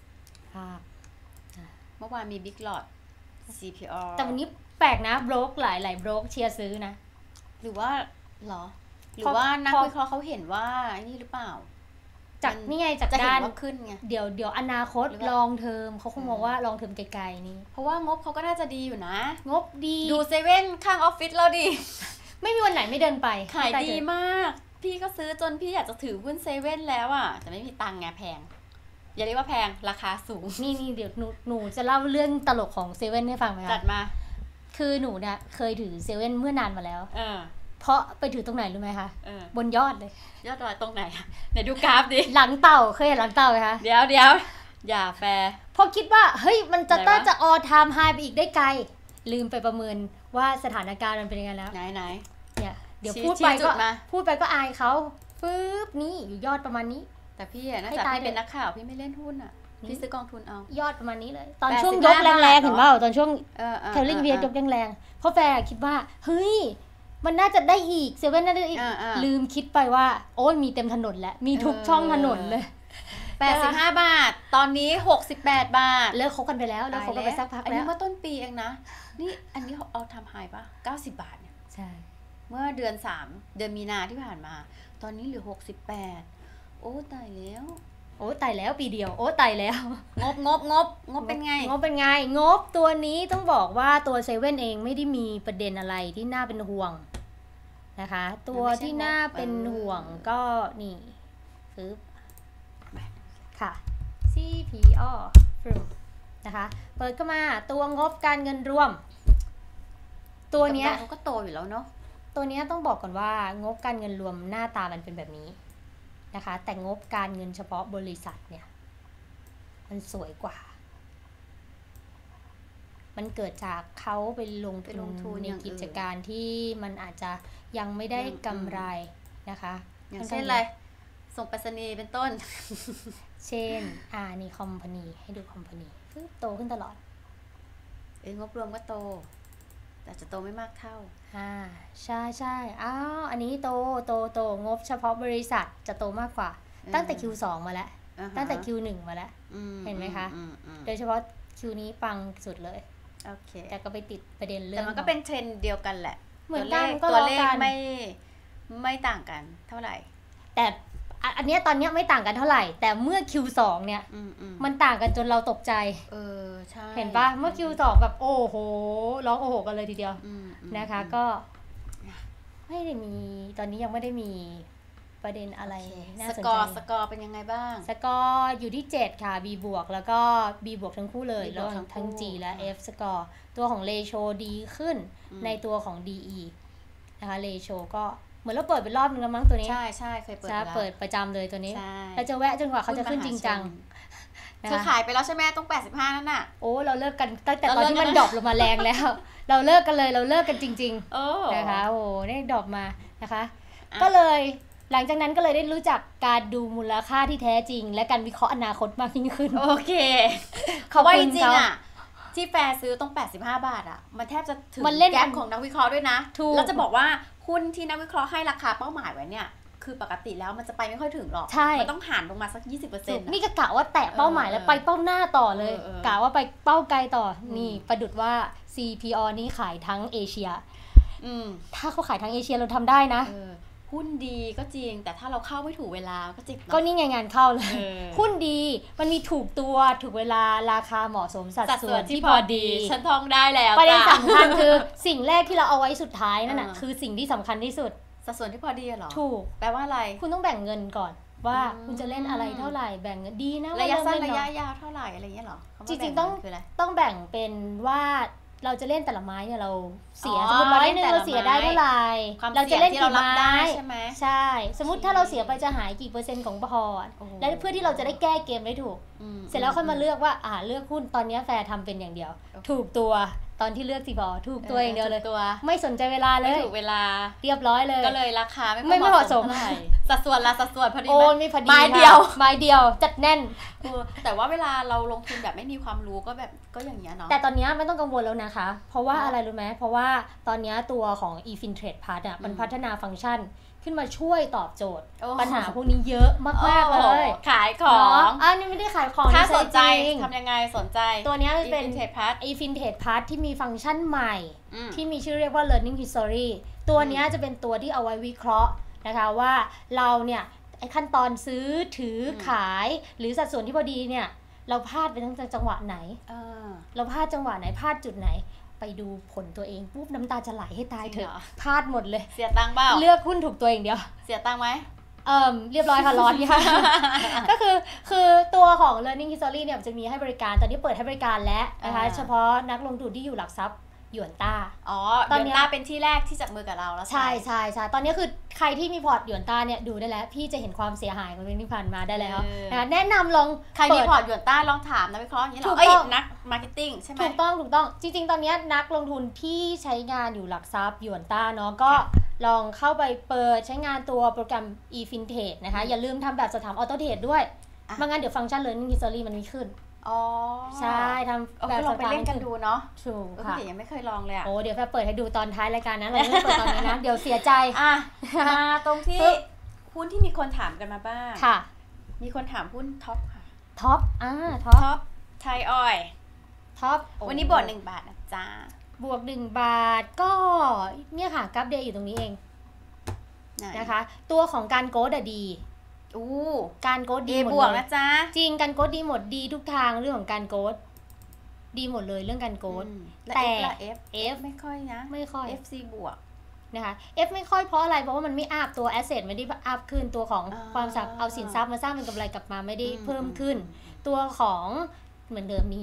Speaker 1: เมื่อวานมีบิ๊กหลอด CPO
Speaker 2: แต่วันนี้แปลกนะโบรกหลายโบรกเชียร์ซื้อนะ
Speaker 1: หรือว่าหรอหรือว่านักวิเคราะห์เขาเห็นว่านี่หรือเปล่า
Speaker 2: จากนี่ไงจากด้าน
Speaker 1: ขึ้นไง
Speaker 2: เดี๋ยวอนาคตลองเทอมเขาคงมองว่าลองเทอมไกลๆนี่
Speaker 1: เพราะว่างบเขาก็น่าจะดีอยู่นะ
Speaker 2: งบดี
Speaker 1: ดูเซเว่นข้างออฟฟิศเราดิ
Speaker 2: ไม่มีวันไหนไม่เดินไป
Speaker 1: ขายดีมากพี่ก็ซื้อจนพี่อยากจะถือหุ้นเซเว่นแล้วอ่ะแต่ไม่มีตังค์ไงแพงอย่าเรียกว่าแพงราคาสูง
Speaker 2: นี่เดี๋ยวหนูจะเล่าเรื่องตลกของเซเว่นให้ฟังไหมคะ
Speaker 1: จัดมา
Speaker 2: คือหนูเนี่ยเคยถือเซเว่นเมื่อนานมาแล้วเพราะไปถือตรงไหนรู้ไหมคะบนยอดเลย
Speaker 1: ยอดดอยตรงไหนไหนดูกราฟดิ
Speaker 2: หลังเต่าเคยเห็นหลังเต่าไหมคะ
Speaker 1: เดี๋ยวอย่าแฟร์
Speaker 2: พอคิดว่าเฮ้ยมันจะออไทม์ไฮไปอีกได้ไกลลืมไปประเมินว่าสถานการณ์มันเป็นยังไงแล้ว
Speaker 1: ไหน
Speaker 2: เนี่ยเดี๋ยวพูดไปก็อายเขาฟืบนี่อยู่ยอดประมาณนี้
Speaker 1: แต่พี่อะน่าจะพี่เป็นนักข่าวพี่ไม่เล่นหุ้นอ่ะพี่ซื้อกองทุนเอา
Speaker 2: ยอดประมาณนี้เลยตอนช่วงยกแรงๆเห็นเปล่าตอนช่วงเทลลิ่งเวียยกแรงๆเพราะแฟร์คิดว่าเฮ้ยมันน่าจะได้อีกเซเว่นน่าจะได้อีกลืมคิดไปว่าโอ้ยมีเต็มถนนแล้วมีทุกช่องถนนเลย
Speaker 1: 85 บาทตอนนี้68 บาท
Speaker 2: เลิกคบกันไปแล้วเลิกคบกันไปสักพักแล้ว
Speaker 1: อันนี้เมื่อต้นปีเองนะนี่อันนี้เอาทำไฮป่ะ90 บาทเนี่ย
Speaker 2: ใช่
Speaker 1: เมื่อเดือน3เดือนมีนาที่ผ่านมาตอนนี้เหลือ68โอ้ตายแล้ว
Speaker 2: โอ้ตายแล้วปีเดียวโอ้ตายแล้ว
Speaker 1: งบเป็นไง
Speaker 2: งบตัวนี้ต้องบอกว่าตัวเซเว่นเองไม่ได้มีประเด็นอะไรที่น่าเป็นห่วงนะคะตัวที่น่าเป็นห่วงก็นี่ซื้อค่ะ CPO นะคะเปิดเข้ามาตัวงบการเงินรวมตัวเนี้ย
Speaker 1: เขาก็โตอยู่แล้วเนาะ
Speaker 2: ตัวเนี้ยต้องบอกก่อนว่างบการเงินรวมหน้าตามันเป็นแบบนี้นะคะแต่งบการเงินเฉพาะบริษัทเนี่ยมันสวยกว่ามันเกิดจากเขาไปลงทุนในกิจการที่มันอาจจะยังไม่ได้กำไรนะคะ
Speaker 1: อย่างเช่นอะไรส่งไปรษณีย์เป็นต้น
Speaker 2: เช่นนี่คอมพานีให้ดูคอมพานีโตขึ้นตลอด
Speaker 1: งบรวมก็โตแต่จะโตไม่มากเท่า
Speaker 2: ใช่อันนี้โตงบเฉพาะบริษัทจะโตมากกว่าตั้งแต่ Q2 มาแล้วตั้งแต่ Q1 มาแล้วเห็นไหมคะโดยเฉพาะ Q นี้ปังสุดเลย
Speaker 1: โอเค
Speaker 2: แต่ก็ไปติดประเด็นเรื่อง
Speaker 1: แต่มันก็เป็นเทรนด์เดียวกันแหละ
Speaker 2: เหมือนกัน
Speaker 1: ตัวเลขไม่ต่างกันเท่าไหร่
Speaker 2: แต่อันนี้ตอนนี้ไม่ต่างกันเท่าไหร่แต่เมื่อ Q2 เนี่ยมันต่างกันจนเราตกใจ
Speaker 1: ใช่
Speaker 2: เห็นปะเมื่อ Q2 แบบโอ้โหร้องโอ้โหกันเลยทีเดียวนะคะก็ไม่ได้มีตอนนี้ยังไม่ได้มีประเด็นอะไรน่าสนใจ
Speaker 1: สกอร์เป็นยังไงบ้าง
Speaker 2: สกอร์อยู่ที่7ค่ะ B บวกแล้วก็ B บวกทั้งคู่เลยแล้วทั้ง G และ F สกอร์ตัวของเรโชดีขึ้นในตัวของ DE นะคะเรโชก็เหมือนเราเปิดไปรอบนึงแล้วมั้งตัวนี้
Speaker 1: ใช่เคยเปิดแล้ว
Speaker 2: เปิดประจำเลยตัวนี้เราจะแวะจนกว่าเขาจะขึ้นจริงจัง
Speaker 1: เธอขายไปแล้วใช่ไหมต้อง85นั่นน่ะ
Speaker 2: โอ้เราเลิกกันตั้งแต่ตอนที่มันดรอปลงมาแรงแล้วเราเลิกกันเลยเราเลิกกันจริงๆนะคะโอ้ได้ดรอปมานะคะก็เลยหลังจากนั้นก็เลยได้รู้จักการดูมูลค่าที่แท้จริงและการวิเคราะห์อนาคตมากยิ่งขึ้น
Speaker 1: โอเคเขาว่าจริงๆอ่ะที่แฟร์ซื้อต้อง85 บาทอ่ะมันแทบจะถึงแก๊ปของนักวิเคราะห์ด้วยนะแล้วจะบอกว่าหุ้นที่นักวิเคราะห์ให้ราคาเป้าหมายไว้เนี่ยคือปกติแล้วมันจะไปไม่ค่อยถึงหรอกมันต้องหันลงมาสัก 20%
Speaker 2: นี่ก็กะว่าแตะเป้าหมายแล้วไปเป้าหน้าต่อเลยกะว่าไปเป้าไกลต่อนี่ประดุจว่า CPO นี่ขายทั้งเอเชียถ้าเขาขายทั้งเอเชียเราทำได้นะ
Speaker 1: หุ้นดีก็จริงแต่ถ้าเราเข้าไม่ถูกเวลาก็เจ็บ
Speaker 2: ก็นี่ไงงานเข้าเลยหุ้นดีมันมีถูกตัวถูกเวลาราคาเหมาะสมสัดส่วนที่พอดี
Speaker 1: ฉันท่องได้แล้ว
Speaker 2: ประเด็นสำคัญคือสิ่งแรกที่เราเอาไว้สุดท้ายนั่นน่ะคือสิ่งที่สำคัญที่สุด
Speaker 1: สัดส่วนที่พอดีเหรอ
Speaker 2: ถูก
Speaker 1: แปลว่าอะไร
Speaker 2: คุณต้องแบ่งเงินก่อนว่าคุณจะเล่นอะไรเท่าไหร่แบ่งเงินดีนะ
Speaker 1: ระยะสั้นระยะยาวเท่าไหร่อะไรเงี้ยหรอ
Speaker 2: จริงๆต้องแบ่งเป็นว่าเราจะเล่นแต่ละไม้เนี่ยเราเสียสมมติ100เราเสียได้เท่าไหร่เราจะเล่นกี่ไม้
Speaker 1: ใช่ไหม
Speaker 2: ใช่สมมติถ้าเราเสียไปจะหายกี่เปอร์เซ็นต์ของพอร์ตและเพื่อที่เราจะได้แก้เกมได้ถูกเสร็จแล้วค่อยมาเลือกว่าเลือกหุ้นตอนนี้แฟร์ทำเป็นอย่างเดียวถูกตัวตอนที่เลือกทีพอถูกตัวอย่างเดียวเลยไม่สนใจเวลาเลย
Speaker 1: ไม่ถูกเวลา
Speaker 2: เรียบร้อยเลย
Speaker 1: ก็เลยราคาไม่เหมาะสมเท่าไหร่สัดส่วนพอดีไหม
Speaker 2: ไม่พอดีไม้เดียวจัดแน่น
Speaker 1: แต่ว่าเวลาเราลงทุนแบบไม่มีความรู้ก็แบบก็อย่างเงี้ยเนาะ
Speaker 2: แต่ตอนนี้ไม่ต้องกังวลแล้วนะคะเพราะว่าอะไรรู้ไหมเพราะว่าตอนนี้ตัวของ eFinTrade Plus มันพัฒนาฟังก์ชันขึ้นมาช่วยตอบโจทย์ปัญหาพวกนี้เยอะมากๆเลย
Speaker 1: ขายของ
Speaker 2: นี่ไม่ได้ขายของ
Speaker 1: ถ้าสนใจทำยังไงสนใจ
Speaker 2: ตัวนี้เป็น eFinTrade Plus ที่มีฟังก์ชันใหม่ที่มีชื่อเรียกว่า Learning History ตัวนี้จะเป็นตัวที่เอาไว้วิเคราะห์นะคะว่าเราเนี่ยไอ้ขั้นตอนซื้อถือขายหรือสัดส่วนที่พอดีเนี่ยเราพลาดไปตั้งแต่จังหวะไหนเราพลาดจังหวะไหนพลาดจุดไหนไปดูผลตัวเองปุ๊บน้ำตาจะไหลให้ตายเถอะพลาดหมดเลย
Speaker 1: เสียตังค์เปล่า
Speaker 2: เลือกหุ้นถูกตัวอย่างเดียว
Speaker 1: เสียตังค์ไหม
Speaker 2: เรียบร้อยค่ะร้อนค่ะ ก็คือตัวของ Learning History เนี่ยจะมีให้บริการตอนนี้เปิดให้บริการแล้วนะคะเฉพาะนักลงทุนที่อยู่หลักทรัพย์หยวนต้า
Speaker 1: หยวนต้าเป็นที่แรกที่จับมือกับเราแล้ว
Speaker 2: ใช่ตอนนี้คือใครที่มีพอร์ตหยวนต้าเนี่ยดูได้แล้วพี่จะเห็นความเสียหายของเรื่องที่ผ่านมาได้แล้วนะคะแนะนำลอง
Speaker 1: ใครมีพอร์ตหยวนต้าลองถามนักวิเคราะห์อย่างนี้หรอนักมาร์เก็ตติ้งใช่ไหม
Speaker 2: ถูกต้องจริงๆตอนนี้นักลงทุนที่ใช้งานอยู่หลักทรัพย์หยวนต้าเนาะก็ลองเข้าไปเปิดใช้งานตัวโปรแกรม eFinTrade นะคะอย่าลืมทำแบบสอบถาม Auto Trade ด้วยไม่งั้นเดี๋ยวฟังก์ชัน Learning History มันไม่ขึ้น
Speaker 1: อ๋อ
Speaker 2: ใช่ทำแบบ
Speaker 1: ลองไปเล่นกันดูเนาะ
Speaker 2: ถูกค่ะ
Speaker 1: ยังไม่เคยลองเลย
Speaker 2: โอ้เดี๋ยวแฟเปิดให้ดูตอนท้ายรายการนะเราไม่เปิดตอนนี้นะเดี๋ยวเสียใจ
Speaker 1: มาตรงที่หุ้นที่มีคนถามกันมาบ้าง
Speaker 2: ค่ะ
Speaker 1: มีคนถามหุ้นท็อปค่ะ
Speaker 2: ท็อป
Speaker 1: ท็อปไทยออยล์
Speaker 2: ท็อป
Speaker 1: วันนี้บวก1 บาทนะจ๊ะ
Speaker 2: บวก1 บาทก็เนี่ยค่ะกราฟเดย์อยู่ตรงนี้เองนะคะตัวของการโกลด์ดีการโกลด์ดีหมด
Speaker 1: บวกนะจ๊ะ
Speaker 2: จริงการโกลด์ดีหมดดีทุกทางเรื่องของการโกลด์ดีหมดเลยเรื่องการโกลด์
Speaker 1: แต่ F ไม่ค่อยนะ
Speaker 2: ไม่ค่อย
Speaker 1: FC บวก
Speaker 2: นะคะ F ไม่ค่อยเพราะอะไรเพราะว่ามันไม่อัพตัว asset ไม่ได้อัพขึ้นตัวของความสับเอาสินทรัพย์มาสร้างเป็นกำไรกลับมาไม่ได้เพิ่มขึ้นตัวของเหมือนเดิมมี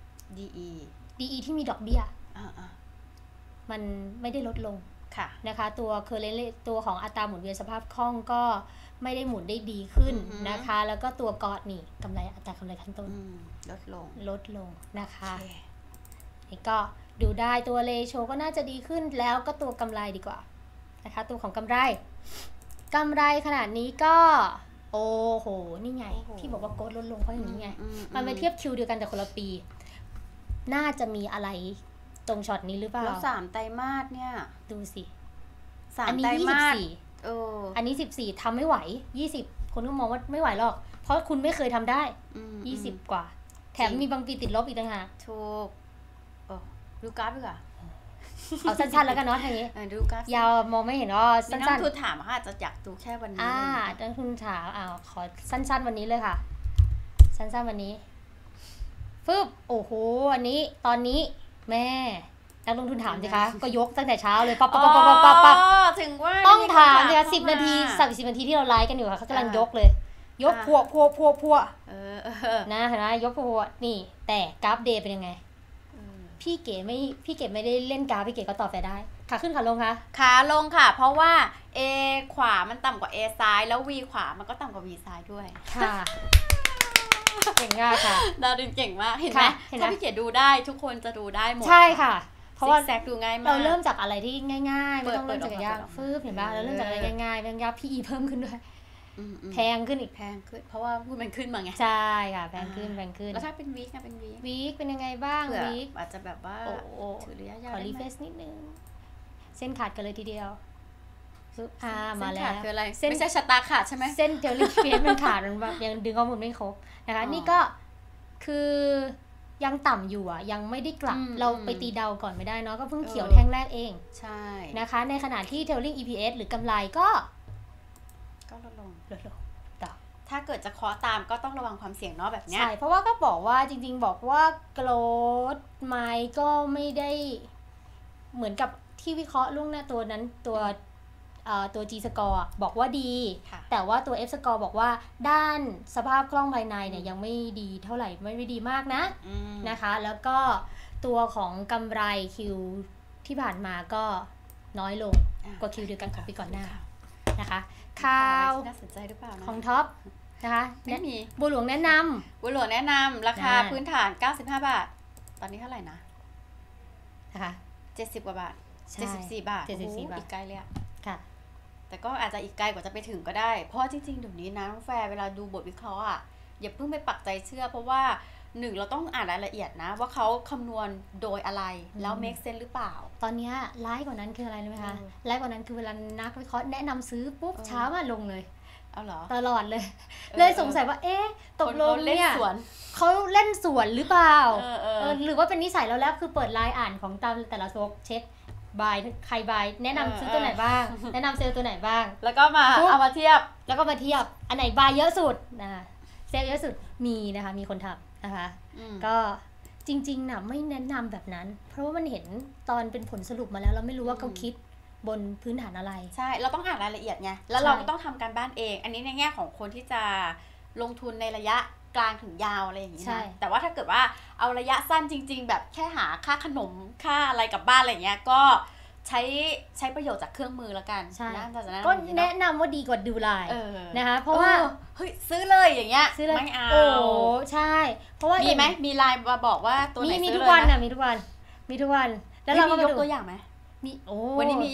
Speaker 2: DE ที่มีดอกเบี้ยมันไม่ได้ลดลงนะคะตัวเคอร์เรนต์ตัวของอัตราหมุนเวียนสภาพคล่องก็ไม่ได้หมุนได้ดีขึ้นนะคะแล้วก็ตัวกอดนี่กำไรอัตรากำไรขั้นต้นลดลงนะคะนี่ก็ดูได้ตัวเรโชก็น่าจะดีขึ้นแล้วก็ตัวกำไรดีกว่านะคะตัวของกำไรขนาดนี้ก็โอ้โหนี่ไงที่บอกว่าโกดลดลงเพราะอย่างนี้ไงมันไปเทียบคิวเดียวกันแต่คนละปีน่าจะมีอะไรตรงช็อตนี้หรือเปล่า
Speaker 1: แล้ว3 ไตรมาสเนี่ย
Speaker 2: ดูสิ
Speaker 1: 3 ไตรมาส
Speaker 2: อันนี้14ทำไม่ไหว20คนก็มองว่าไม่ไหวหรอกเพราะคุณไม่เคยทำได้20กว่าแถมมีบางปีติดลบอีกต่างหาก
Speaker 1: ถูกดูกราฟดีกว่า
Speaker 2: เอาสั้นๆแล้วกันเนาะทีนี้
Speaker 1: ดูกราฟ
Speaker 2: ยาวมองไม่เห็นสั้นๆ
Speaker 1: นักทุนถามค่ะจะอยากดูแค่วันนี้
Speaker 2: นักทุนถามขอสั้นๆวันนี้เลยค่ะสั้นๆวันนี้ฟึบโอ้โหอันนี้ตอนนี้แม่นักลงทุนถามสิคะก็ยกตั้งแต่เช้าเลยปั๊บ
Speaker 1: ถึงว่า
Speaker 2: ต้องถามสิคะ10 นาที30 นาทีที่เราไลฟ์กันอยู่ค่ะเขากำลังยกเลยยกพัวนะเห็นไหมยกพัวนี่แต่กราฟเดย์เป็นยังไงพี่เก๋ไม่ได้เล่นกราฟพี่เก๋ก็ตอบแต่ได้ขาขึ้นขาลงคะ
Speaker 1: ขาลงค่ะเพราะว่า A ขวามันต่ำกว่า A ซ้ายแล้ว V ขวามันก็ต่ำกว่า V ซ้ายด้วย
Speaker 2: ค่ะเก่งมากค่ะ
Speaker 1: ดาวดินเก่งมากเห็นไหมถ้าพี่เก๋ดูได้ทุกคนจะดูได้หมด
Speaker 2: ใช่ค่ะเพราะว่า
Speaker 1: แซกดูง่ายมาก
Speaker 2: เราเริ่มจากอะไรที่ง่ายๆไม่ต้องเริ่มจากยากฟืบเห็นป่ะเราเริ่มจากอะไรง่ายๆเป็นยากพี่เพิ่มขึ้นด้วยแพงขึ้นอีก
Speaker 1: แพงขึ้นเพราะว่าพูดมันขึ้นมาไง
Speaker 2: ใช่ค่ะแพงขึ้น
Speaker 1: แล้วถ้าเป็นวีคเป็น
Speaker 2: วีคเป็นยังไงบ้างวีค
Speaker 1: อาจจะแบบว่าถือระยะยาว
Speaker 2: ขอรีเฟรชนิดนึงเส้นขาดกันเลยทีเดียวมาแล้ว
Speaker 1: คืออะไรไม่ใช่ชะตาขาดใช่ไหม
Speaker 2: เส้นเทลลิ่งเฟียสมันขาดมันแบบยังดึงข้อมูลไม่ครบนะคะนี่ก็คือยังต่ำอยู่ยังไม่ได้กลับเราไปตีเดาก่อนไม่ได้เนาะก็เพิ่งเขียวแท่งแรกเอง
Speaker 1: ใช่
Speaker 2: นะคะในขณะที่ Trailing EPS หรือกำไรก็
Speaker 1: ลดลงถ้าเกิดจะเคาะตามก็ต้องระวังความเสี่ยงเนาะแบบเนี้ย
Speaker 2: ใช่เพราะว่าก็บอกว่าจริงๆบอกว่า growth ไมก็ไม่ได้เหมือนกับที่วิเคราะห์ล่วงหน้าตัวนั้นตัว G score บอกว่าดีแต่ว่าตัว F score บอกว่าด้านสภาพคล่องภายในเนี่ยยังไม่ดีเท่าไหร่ไม่ดีมากนะคะแล้วก็ตัวของกำไรคิวที่ผ่านมาก็น้อยลงกว่าคิวเดียวกันของปีก่อนหน้านะคะข่าว
Speaker 1: น่าสนใจหรือเปล่า
Speaker 2: ของท็อปนะคะ
Speaker 1: ไม่มี
Speaker 2: บัวหลวงแนะน
Speaker 1: ำราคาพื้นฐาน95 บาทตอนนี้เท่าไหร่
Speaker 2: นะคะ
Speaker 1: 70 กว่าบาท74 บาทอีกไกลเลย
Speaker 2: ค่ะ
Speaker 1: แต่ก็อาจจะอีกไกลกว่าจะไปถึงก็ได้เพราะจริงๆเดี๋ยวนี้นะน้องแฟร์เวลาดูบทวิเคราะห์อย่าเพิ่งไปปักใจเชื่อเพราะว่า1เราต้องอ่านรายละเอียดนะว่าเขาคำนวณโดยอะไรแล้ว make sense หรือเปล่า
Speaker 2: ตอนนี้ร้ายกว่านั้นคืออะไรรู้ไหมคะร้ายกว่านั้นคือเวลานักวิเคราะห์แนะนำซื้อปุ๊บเช้ามาลงเลย
Speaker 1: เอาเหรอ
Speaker 2: ตลอดเลยสงสัยว่าตกลงเนี่ยเขาเล่นสวนหรือเปล่าหรือว่าเป็นนิสัยแล้วคือเปิดไลน์อ่านของตามแต่ละโซกเช็คบายใครบายแนะนำซื้อตัวไหนบ้างแนะนำเซลล์ตัวไหนบ้าง
Speaker 1: แล้วก็มาเอามาเทียบ
Speaker 2: อันไหนบายเยอะสุดเซลล์เยอะสุดมีนะคะมีคนทำนะคะก็จริงๆนะไม่แนะนำแบบนั้นเพราะว่ามันเห็นตอนเป็นผลสรุปมาแล้วเราไม่รู้ว่าเขาคิดบนพื้นฐานอะไร
Speaker 1: ใช่เราต้องอ่านรายละเอียดไงแล้วเราก็ต้องทำการบ้านเองอันนี้ในแง่ของคนที่จะลงทุนในระยะกลางถึงยาวอะไรอย่างนี้นะแต่ว่าถ้าเกิดว่าเอาระยะสั้นจริงๆแบบแค่หาค่าขนมค่าอะไรกับบ้านอะไรเงี้ยก็ใช้ประโยชน์จากเครื่องมือแล้วกัน
Speaker 2: ก็แนะนำว่าดีกว่าดูไลน์นะคะเพราะว่า
Speaker 1: เฮ้ยซื้อเลยอย่างเงี้ยไม่เอา
Speaker 2: ใช่เพราะว่า
Speaker 1: มีไหมมีไลน์มาบอกว่าตัวไหน
Speaker 2: มีทุกวันมีทุกวันแล้วเราก็
Speaker 1: มียกตัวอย่างไหม
Speaker 2: มี
Speaker 1: วันนี้มียัง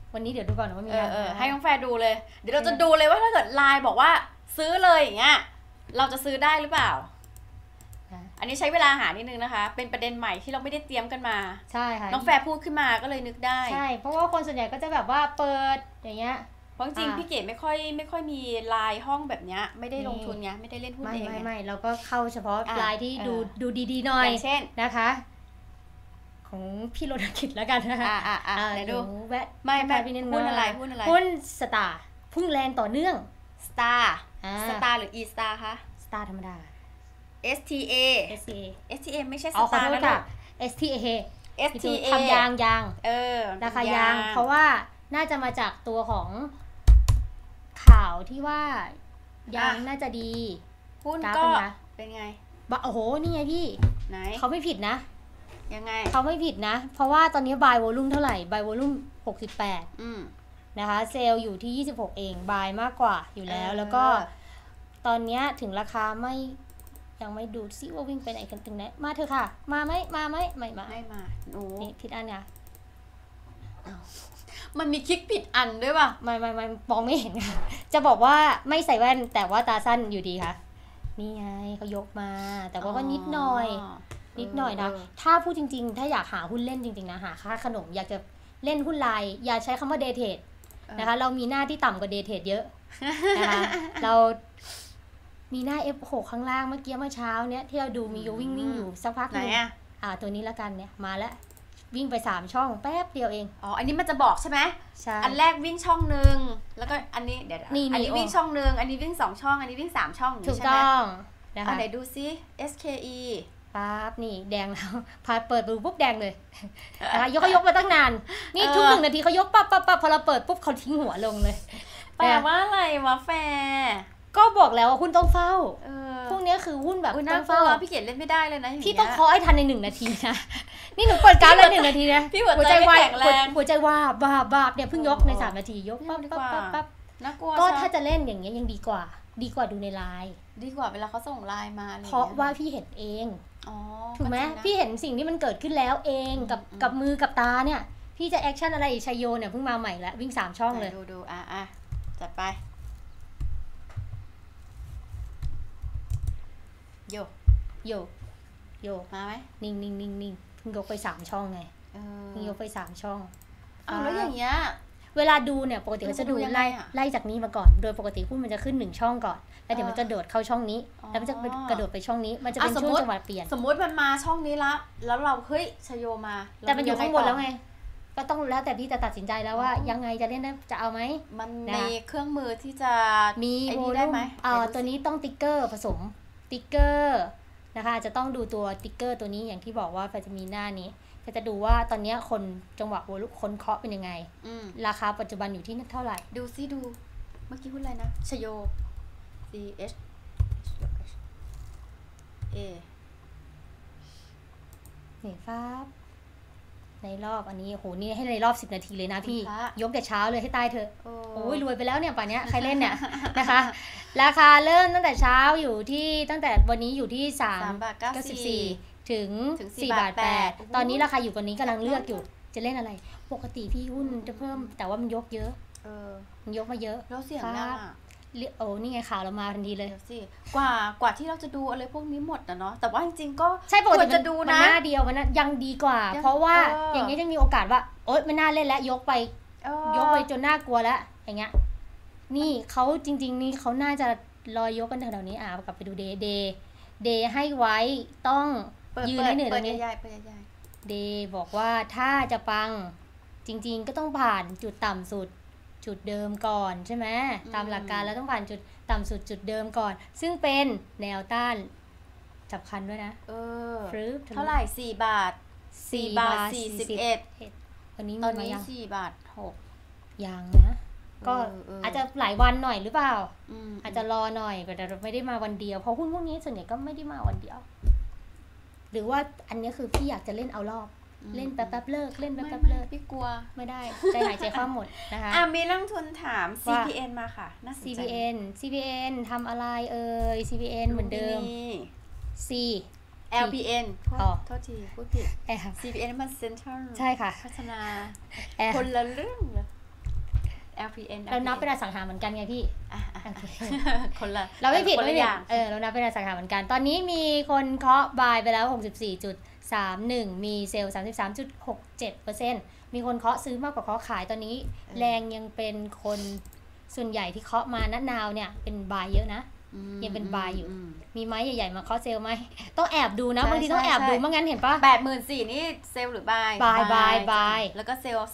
Speaker 2: วันนี้เดี๋ยวดูก่อนว่ามียัง
Speaker 1: ให้น้องแฟร์ดูเลยเดี๋ยวเราจะดูเลยว่าถ้าเกิดไลน์บอกว่าซื้อเลยอย่างเงี้ยเราจะซื้อได้หรือเปล่าอันนี้ใช้เวลาหานิดนึงนะคะเป็นประเด็นใหม่ที่เราไม่ได้เตรียมกันมา
Speaker 2: ใช่ค่ะ
Speaker 1: น้องแฟร์พูดขึ้นมาก็เลยนึกได้
Speaker 2: ใช่เพราะว่าคนส่วนใหญ่ก็จะแบบว่าเปิดอย่างเงี้ย
Speaker 1: เพราะจริงพี่เก๋ไม่ค่อยมีไลน์ห้องแบบเนี้ยไม่ได้ลงทุนไงไม่ได้เล่นหุ้นเอง
Speaker 2: ไม่เราก็เข้าเฉพาะไลน์ที่ดูดีๆหน่อย
Speaker 1: เช่น
Speaker 2: นะคะของพี่โรดกิจแล้วกันนะคะ
Speaker 1: เดี๋ยวดู
Speaker 2: แวะ
Speaker 1: ไม่หุ้นอะไร
Speaker 2: หุ้นสตาร์พุ่งแรงต่อเนื่อง
Speaker 1: สตาร์หรือ e star คะ
Speaker 2: สตาร์ธรรมดา
Speaker 1: STA ไม่ใช่สตาร์
Speaker 2: นะลูก STA ทำยางราคายางเพราะว่าน่าจะมาจากตัวของข่าวที่ว่ายางน่าจะดี
Speaker 1: หุ้นก็เป็นไง
Speaker 2: โอ้โหนี่ไงพี่
Speaker 1: ไหน
Speaker 2: เขาไม่ผิดนะ
Speaker 1: ยังไง
Speaker 2: เขาไม่ผิดนะเพราะว่าตอนนี้ buy volume เท่าไหร่ buy volume 68นะคะเซลล์อยู่ที่26เอง buy มากกว่าอยู่แล้วก็ตอนนี้ถึงราคายังไม่ดูซิว่าวิ่งไปไหนกันถึงไหนมาเถอะค่ะมาไหมไม่
Speaker 1: มาโอ้
Speaker 2: นี่ผิดอันเนี่ย
Speaker 1: มันมีคลิกผิดอันด้วยป่ะ
Speaker 2: ไม่มองไม่เห็นจะบอกว่าไม่ใส่แว่นแต่ว่าตาสั้นอยู่ดีค่ะนี่ไงเขายกมาแต่ว่าก็นิดหน่อยนะถ้าพูดจริงๆถ้าอยากหาหุ้นเล่นจริงๆนะหาค่าขนมอยากจะเล่นหุ้นไลน์อย่าใช้คำว่าเดย์เทรดนะคะเรามีหน้าที่ต่ำกว่าเดย์เทรดเยอะนะคะเรามีหน้า F6 ข้างล่างเมื่อเช้าเนี้ยที่เราดูมีวิ่งอยู่สักพักนึงตัวนี้ละกันเนี่ยมาแล้ววิ่งไป3ช่องแป๊บเดียวเอง
Speaker 1: อันนี้มันจะบอกใช่ไหม
Speaker 2: ใช่
Speaker 1: อันแรกวิ่งช่องนึงแล้วก็อันนี้เดี๋ยวอันนี้วิ่งช่องนึงอันนี้วิ่ง2ช่องอันนี้วิ่ง3ช่อง
Speaker 2: ถูกต้อง
Speaker 1: นะคะไหนดูซิ SKE
Speaker 2: ปั๊บนี่แดงแล้วพอเปิดปุ๊บแดงเลยนะคะยกมาตั้งนานนี่ทุก1 นาทีเขายกปั๊บพอเราเปิดปุ๊บเขาทิ้งหัวลงเลย
Speaker 1: แปลว่าอะไรวะแฟ
Speaker 2: ก็บอกแล้วว่าหุ้นต้องเฝ้าพวกนี้คือหุ้นแบบ
Speaker 1: ต้องเฝ้าพี่เกียรติเล่นไม่ได้เลยนะ
Speaker 2: พี่ต้องเคาะให้ทันใน1 นาทีนะนี่หนูเปิดการ์ดเลย1 นาทีนะ
Speaker 1: พี่หัวใจวาย
Speaker 2: หัวใจว่าบาเนี่ยเพิ่งยกใน3 นาทียกปั๊บ
Speaker 1: น่ากลัว
Speaker 2: ก็ถ้าจะเล่นอย่างเงี้ยยังดีกว่าดูในไลน์
Speaker 1: ดีกว่าเวลาเขาส่งไลน์มา
Speaker 2: เพราะว่าพี่เห็นเองถูกไหมพี่เห็นสิ่งที่มันเกิดขึ้นแล้วเองกับมือกับตาเนี่ยพี่จะแอคชั่นอะไรชัยโยเนี่ยเพิ่งมาใหม่แล้ววิ่ง3 ช่องเลย
Speaker 1: ดูจัดไปโยมาไหม
Speaker 2: นิ่งเพิ่งยกไป3 ช่องไงเพิ่งยกไป3 ช่อง
Speaker 1: แล้วอย่างเงี้ย
Speaker 2: เวลาดูเนี่ยปกติเขาจะดูไล่จากนี้มาก่อนโดยปกติหุ้นมันจะขึ้น1 ช่องก่อนแล้วเดี๋ยวมันจะโดดเข้าช่องนี้แล้วมันจะกระโดดไปช่องนี้มันจะเป็นช่วงจังหวะเปลี่ยน
Speaker 1: สมมติมันมาช่องนี้แล้วเราเฮ้ยชโยมา
Speaker 2: แต่มันอยู่ข้างบนแล้วไงก็ต้องแล้วแต่พี่จะตัดสินใจแล้วว่ายังไงจะเล่นได้จะเอาไหม
Speaker 1: มันมีเครื่องมือที่จะ
Speaker 2: มีโวลุ่มตัวนี้ต้องติ๊กเกอร์ผสมติ๊กเกอร์นะคะจะต้องดูตัวติ๊กเกอร์ตัวนี้อย่างที่บอกว่าจะมีหน้านี้ก็จะดูว่าตอนนี้คนจังหวะโวลุ่มคนเคาะเป็นยังไงราคาปัจจุบันอยู่ที่เท่าไหร่
Speaker 1: ดูเมื่อกี้หุ้นอะไรนะชโย CH A
Speaker 2: นี่ครับในรอบอันนี้โหนี่ให้ในรอบ10 นาทีเลยนะพี่ยกแต่เช้าเลยให้ตายเถอะโอ้ยรวยไปแล้วเนี่ยป่านนี้ใครเล่นเนี่ยนะคะราคาเริ่มตั้งแต่เช้าอยู่ที่ตั้งแต่วันนี้อยู่ที่3.94ถึง4.8ตอนนี้ราคาอยู่กว่านี้กำลังเลือกอยู่จะเล่นอะไรปกติพี่หุ้นจะเพิ่มแต่ว่ามันยกเยอะมันยกมาเยอะ
Speaker 1: แล้วเสียงดัง
Speaker 2: โอ้นี่ไงข่าวเรามาทันทีเลย
Speaker 1: สิกว่าที่เราจะดูอะไรพวกนี้หมดนะเนาะแต่ว่าจริงๆก็
Speaker 2: ใช่ปกติจะดูนะหน้าเดียวมันยังดีกว่าเพราะว่าอย่างนี้ยังมีโอกาสว่าโอ๊ยไม่น่าเล่นแล้วยกไปจนน่ากลัวแล้วอย่างเงี้ยนี่เขาจริงๆนี่เขาน่าจะรอยกกันแถวๆนี้กลับไปดูเดย์ให้ไว้ต้องยืนให้เหนื่อยตรงนี้เดย์บอกว่าถ้าจะปังจริงๆก็ต้องผ่านจุดต่ำสุดจุดเดิมก่อนใช่ไหมตามหลักการแล้วต้องผ่านจุดต่ำสุดจุดเดิมก่อนซึ่งเป็นแนวต้านสำคัญด้วยนะ
Speaker 1: เท่าไหร่4.41
Speaker 2: วันนี้
Speaker 1: ตอนนี้4.6
Speaker 2: ยังนะก็อาจจะหลายวันหน่อยหรือเปล่าอาจจะรอหน่อยแต่ไม่ได้มาวันเดียวเพราะหุ้นพวกนี้ส่วนใหญ่ก็ไม่ได้มาวันเดียวหรือว่าอันนี้คือพี่อยากจะเล่นเอารอบเล่นแป๊บเลิกเล่นแป๊บเลิก
Speaker 1: พี่กลัว
Speaker 2: ไม่ได้ใจหายใจคว่ำหมดนะคะ
Speaker 1: มีนักทุนถาม CPN มาค่ะน่าสนใจ
Speaker 2: CPN ทำอะไรCPN เหมือนเดิมC
Speaker 1: LPN โทษทีพูดผิด CPN มัน Center
Speaker 2: ใช่ค่ะ
Speaker 1: พัฒนาคนละเรื่องเลย LPN
Speaker 2: เรานับเป็นอสังหาเหมือนกันไงพี่
Speaker 1: คนละ
Speaker 2: เราไม่ผิด
Speaker 1: ไม่ผิด
Speaker 2: เรานับเป็นอสังหาเหมือนกันตอนนี้มีคนเคาะบายไปแล้ว 64.31 มีเซลล์ 33.67% มีคนเคาะซื้อมากกว่าเคาะขายตอนนี้แรงยังเป็นคนส่วนใหญ่ที่เคาะมานัดนาวเนี่ยเป็นบายเยอะนะยังเป็นบายอยู่มีไม้ใหญ่ๆมาเคาะเซลล์ไหมต้องแอบดูนะบางทีต้องแอบดูไม่งั้นเห็นปะ
Speaker 1: 84,000นี่เซลล์หรือบายแล้วก็เซลล์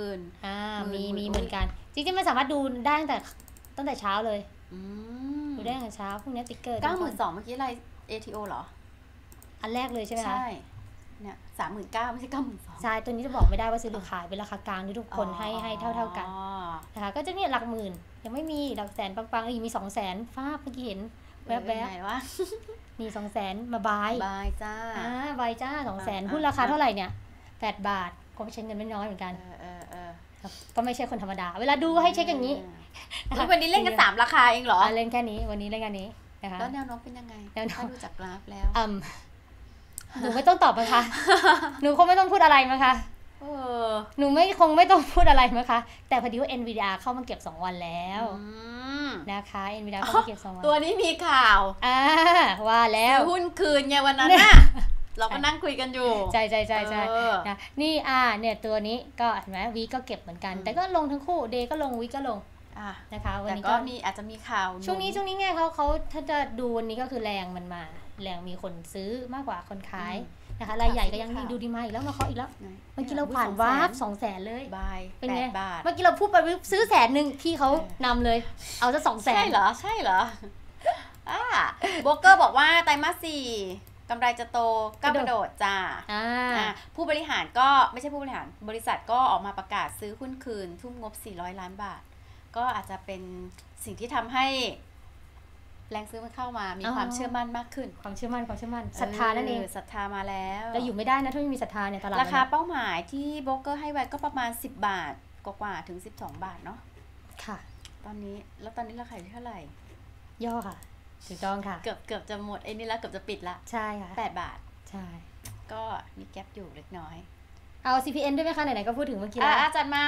Speaker 1: 20,000
Speaker 2: มีเหมือนกันจริงๆมันสามารถดูได้ตั้งแต่เช้าเลยดูได้ตั้งแต่เช้าพวกนี้ติ๊กเกอร์
Speaker 1: 92,000เมื่อกี้อะไร ATO เหรอ
Speaker 2: อันแรกเลยใช่ไหมคะ
Speaker 1: ใช่เนี่ย 39,000ไม่ใช่ 92,000
Speaker 2: ใช่ตัวนี้จะบอกไม่ได้ว่าซื้อหรือขายเป็นราคากลางที่ทุกคนให้เท่ากันนะคะก็จะเนี่ยหลักหมื่นยังไม่มีหลักแสนปังๆอีกมี 200,000ฟ้าเมื่อกี้เห็นแวบๆมี 200,000 มาบาย
Speaker 1: จ้า
Speaker 2: บายจ้า 200,000 หุ้นราคาเท่าไหร่เนี่ย8 บาทก็ไม่ใช่เงินไม่น้อยเหมือนกันก็ไม่ใช่คนธรรมดาเวลาดูให้เช็คอย่างนี้
Speaker 1: วันนี้เล่นกัน3ราคาเองเหรอ
Speaker 2: เล่นแค่นี้วันนี้เล่นแค่นี้นะคะ
Speaker 1: แล้วแนวโน้มเป็นยังไงถ้าดูจากกราฟแล้ว
Speaker 2: หนูไม่ต้องตอบมั้งคะหนูคงไม่ต้องพูดอะไรมั้งคะหนูคงไม่ต้องพูดอะไรมั้งคะแต่พอดีว่า Nvidia เข้ามาเก็บ2 วันแล้วนะคะ Nvidia เข้ามาเก็บ2 วัน
Speaker 1: ตัวนี้มีข่าว
Speaker 2: ว่าแล้ว
Speaker 1: หุ้นคืนไงวันนั้นน่ะเราก็นั่งคุยกันอยู่
Speaker 2: ใช่นะนี่เนี่ยตัวนี้ก็เห็นไหมวีก็เก็บเหมือนกันแต่ก็ลงทั้งคู่เดย์ก็ลงวีก็ลงนะคะวันนี้
Speaker 1: ก็มีอาจจะมีข่าว
Speaker 2: ช่วงนี้ไงเขาถ้าจะดูวันนี้ก็คือแรงมันมาแรงมีคนซื้อมากกว่าคนขายนะคะรายใหญ่ก็ยังดูดีมาอีกแล้วมาเคาะอีกแล้วเมื่อกี้เราผ่านวาร์ป200,000เลย
Speaker 1: เป็นไง
Speaker 2: เมื่อกี้เราพูดไปซื้อ100,000พี่เขานำเลยเอาซะ200,000
Speaker 1: ใช่เหรอโบรกเกอร์บอกว่าไตรมาส 4กำไรจะโตก้าวกระโดดจ้าผู้บริหารก็ไม่ใช่ผู้บริหารบริษัทก็ออกมาประกาศซื้อหุ้นคืนทุ่มงบ400 ล้านบาทก็อาจจะเป็นสิ่งที่ทำให้แรงซื้อมันเข้ามามีความเชื่อมั่นมากขึ้น
Speaker 2: ความเชื่อมั่นศรัทธานั่นเอง
Speaker 1: ศรัทธามาแล้ว
Speaker 2: เราอยู่ไม่ได้นะถ้าไม่มีศรัทธาเนี่ยตลาด
Speaker 1: ราคาเป้าหมายที่โบรกเกอร์ให้ไว้ก็ประมาณ10 บาทกว่าถึง12 บาทเนาะ
Speaker 2: ค่ะ
Speaker 1: ตอนนี้ราคาอยู่เท่าไหร่
Speaker 2: ย่อค่ะถูกต้องค่ะ
Speaker 1: เกือบจะหมดไอ้นี่แล้วเกือบจะปิดละ
Speaker 2: ใช่ค่ะ
Speaker 1: 8 บาท
Speaker 2: ใช่
Speaker 1: ก็มีแก๊ปอยู่เล็กน้อย
Speaker 2: เอา CPN ด้วยไหมคะไหนๆก็พูดถึงเมื่อกี้แล้ว
Speaker 1: จัดมา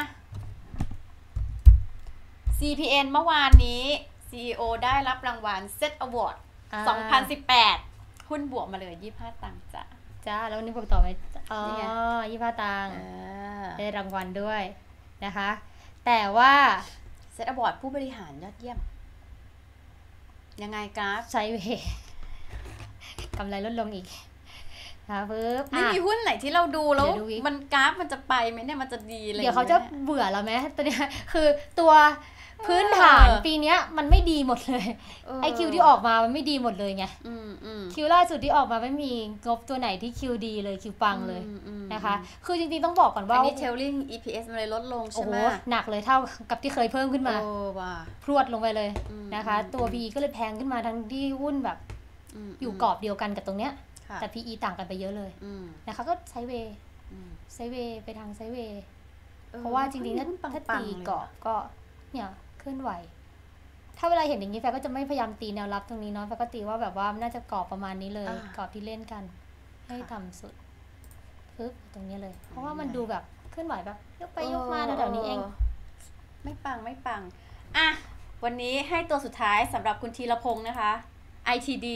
Speaker 1: CPN เมื่อวานนี้ CEO ได้รับรางวัล Set Award 2018 หุ้นบวกมาเลย25 ตังค์
Speaker 2: จ้าแล้ววันนี้บอกต่อไหม25 ตังค์ได้รางวัลด้วยนะคะแต่ว่า
Speaker 1: Set Award ผู้บริหารยอดเยี่ยมยังไงกราฟ
Speaker 2: ไซด์เวย์กำไรลดลงอีกนะ
Speaker 1: ไม่มีหุ้นไหนที่เราดูแล้วมันกราฟมันจะไปไหมเนี่ยมันจะดีเลย
Speaker 2: เดี๋ยวเขาจะเบื่อเราไหมตอนนี้คือตัวพื้นฐานปีนี้มันไม่ดีหมดเลยไอคิวที่ออกมามันไม่ดีหมดเลยไงคิวล่าสุดที่ออกมาไม่มีงบตัวไหนที่คิวดีเลยคิวปังเลยนะคะคือจริงๆต้องบอกก่อนว่า
Speaker 1: อันนี้ trailing EPS มันเลยลดลงใช่ไหม
Speaker 2: หนักเลยเท่ากับที่เคยเพิ่มขึ้นมาพรวดลงไปเลยนะคะตัว PE ก็เลยแพงขึ้นมาทั้งที่หุ้นแบบอยู่กรอบเดียวกันกับตรงเนี้ยแต่ PE ต่างกันไปเยอะเลยนะคะก็ไซด์เวย์ไปทางไซด์เวย์เพราะว่าจริงๆถ้าตีกรอบก็เนี่ยเคลื่อนไหวถ้าเวลาเห็นอย่างนี้แฟก็จะไม่พยายามตีแนวรับตรงนี้เนาะแฟก็ตีว่าแบบว่าน่าจะกรอบประมาณนี้เลยกรอบที่เล่นกันให้ต่ำสุดปึ๊บตรงนี้เลยเพราะว่ามันดูแบบเคลื่อนไหวแบบยกไปยกมาแถวๆนี้เอง
Speaker 1: ไม่ปังอ่ะวันนี้ให้ตัวสุดท้ายสำหรับคุณธีรพงษ์นะคะ ITD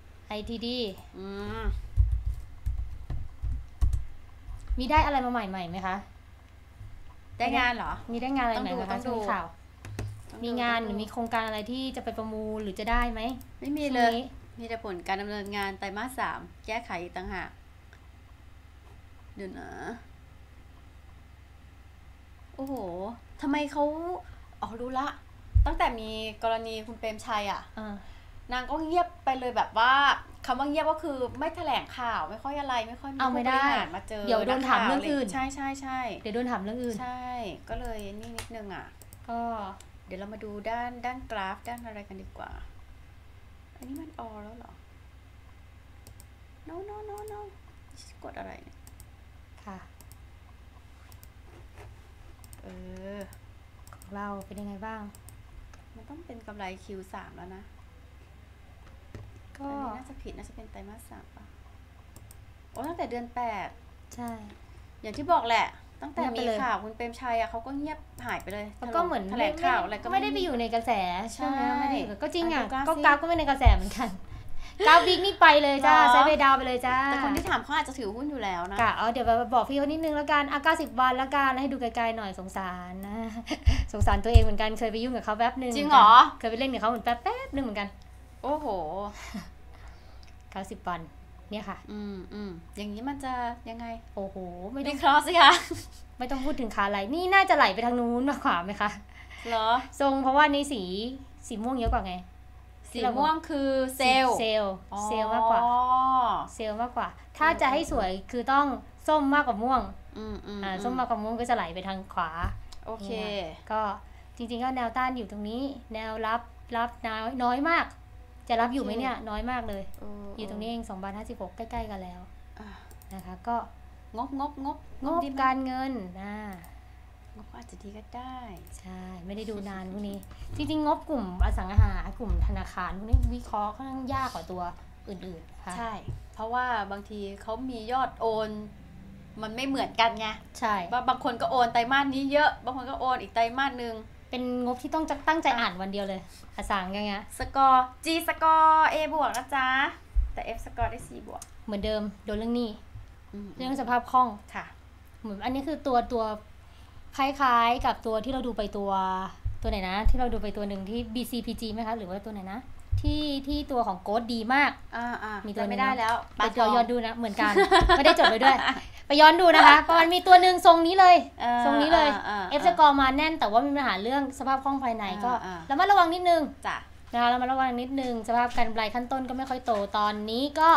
Speaker 2: มีได้อะไรมาใหม่ไหมคะ
Speaker 1: ได้งานเหรอ
Speaker 2: มีได้งานอะไรไหมคะช่วงข่าวมีงานหรือมีโครงการอะไรที่จะไปประมูลหรือจะได้ไหม
Speaker 1: ไม่มีเลยมีแต่ผลการดำเนินงานไตรมาส 3แก้ไขต่างหากเดี๋ยวนะโอ้โหทำไมเขารู้ละตั้งแต่มีกรณีคุณเปรมชัยนางก็เงียบไปเลยแบบว่าคำว่าเงียบก็คือไม่แถลงข่าวไม่ค่อยอะไรไม่ค่อยมีผู้บริหารมาเจอ
Speaker 2: เดี๋ยวโดนถามเรื่องอื่น
Speaker 1: ใช่
Speaker 2: เดี๋ยวโดนถามเรื่องอื่น
Speaker 1: ใช่ก็เลยนี่นิดนึงก็เดี๋ยวเรามาดูด้านกราฟด้านอะไรกันดีกว่าอันนี้มันแล้วเหรอ no กดอะไรเนี่ย
Speaker 2: ค่ะของเราเป็นยังไงบ้าง
Speaker 1: มันต้องเป็นกำไร Q3 แล้วนะก็อันนี้น่าจะผิดน่าจะเป็นไตรมาส 3ป่ะตั้งแต่เดือน8
Speaker 2: ใช่
Speaker 1: อย่างที่บอกแหละตั้งแต่มีข่าวคุณเปรมชัยเขาก็เงียบหายไปเลย
Speaker 2: แล้วก็เหมือน
Speaker 1: แถลงข่าวอะไรก็
Speaker 2: ไม่ได้ไปอยู่ในกระแส
Speaker 1: ใช่
Speaker 2: ไม่ได้ก็จริงอ่ะก็กราฟก็ไม่ในกระแสเหมือนกันกราฟวิกนี่ไปเลยจ้าไซด์เวย์ดาวไปเลยจ้า
Speaker 1: แต่คนที่ถามเขาอาจจะถือหุ้นอยู่แล้วนะ
Speaker 2: เดี๋ยวบอกพี่เขานิดนึงแล้วกัน90 วันแล้วกันให้ดูไกลๆหน่อยสงสารนะสงสารตัวเองเหมือนกันเคยไปยุ่งกับเขาแป๊บนึง
Speaker 1: จริงเหรอ
Speaker 2: เคยไปเล่นกับเขาเหมือนแป๊บนึงเหมือนกัน
Speaker 1: โอ้โห
Speaker 2: 90 วันเนี่ยค่ะ
Speaker 1: อย่างนี้มันจะยังไง
Speaker 2: โอ้โห
Speaker 1: ไม่ได้ครอสสิคะ
Speaker 2: ไม่ต้องพูดถึงขาไหลนี่น่าจะไหลไปทางนู้นมากกว่าไหมคะ
Speaker 1: เหรอ
Speaker 2: ทรงเพราะว่านี่สีม่วงเยอะกว่าไง
Speaker 1: สีม่วงคือเซลล์
Speaker 2: มากกว่าเซลล์มากกว่าถ้าจะให้สวยคือต้องส้มมากกว่าม่วงส้มมากกว่าม่วงก็จะไหลไปทางขวา
Speaker 1: โอเค
Speaker 2: ก็จริงๆก็แนวต้านอยู่ตรงนี้แนวรับน้อยมากจะรับอยู่ไหมเนี่ยน้อยมากเลยอยู่ตรงนี้เอง2.56 ใกล้ๆกันแล้วนะคะก็
Speaker 1: ง
Speaker 2: บการเงิน
Speaker 1: งบอาจจะดีก็ได้
Speaker 2: ใช่ไม่ได้ดูนานพวกนี้จริงๆงบกลุ่มอสังหากลุ่มธนาคารพวกนี้วิเคราะห์ค่อนข้างยากกว่าตัวอื่นๆ
Speaker 1: ค่ะใช่เพราะว่าบางทีเขามียอดโอนมันไม่เหมือนกันไง
Speaker 2: ใช่
Speaker 1: ว่าบางคนก็โอนไตรมาสนี้เยอะบางคนก็โอนอีกไตรมาสนึง
Speaker 2: เป็นงบที่ต้องตั้งใจอ่านวันเดียวเลยอสังไง
Speaker 1: สกอร์ G สกอร์ A บวกนะจ๊ะแต่ F สกอร์ได้ C บวก
Speaker 2: เหมือนเดิมโดนเรื่องนี้เรื่องสภาพคล่อง
Speaker 1: ค่ะ
Speaker 2: เหมือนอันนี้คือตัวคล้ายๆกับตัวที่เราดูไปตัวไหนนะที่เราดูไปตัวหนึ่งที่ BCPG ไหมคะหรือว่าตัวไหนนะที่ตัวของโกดดีมาก
Speaker 1: มีตัวไม่ได้แล้ว
Speaker 2: ไปย้อนดูนะเหมือนกันไม่ได้จดไว้ด้วยไปย้อนดูนะคะประมาณมีตัวหนึ่งทรงนี้เลยF สกอร์มาแน่นแต่ว่ามีปัญหาเรื่องสภาพคล่องภายในก็ระมัดระวังนิดนึง
Speaker 1: จ้ะ
Speaker 2: นะคะระมัดระวังนิดนึงสภาพการกำไรขั้นต้นก็ไม่ค่อยโตตอนนี้ก็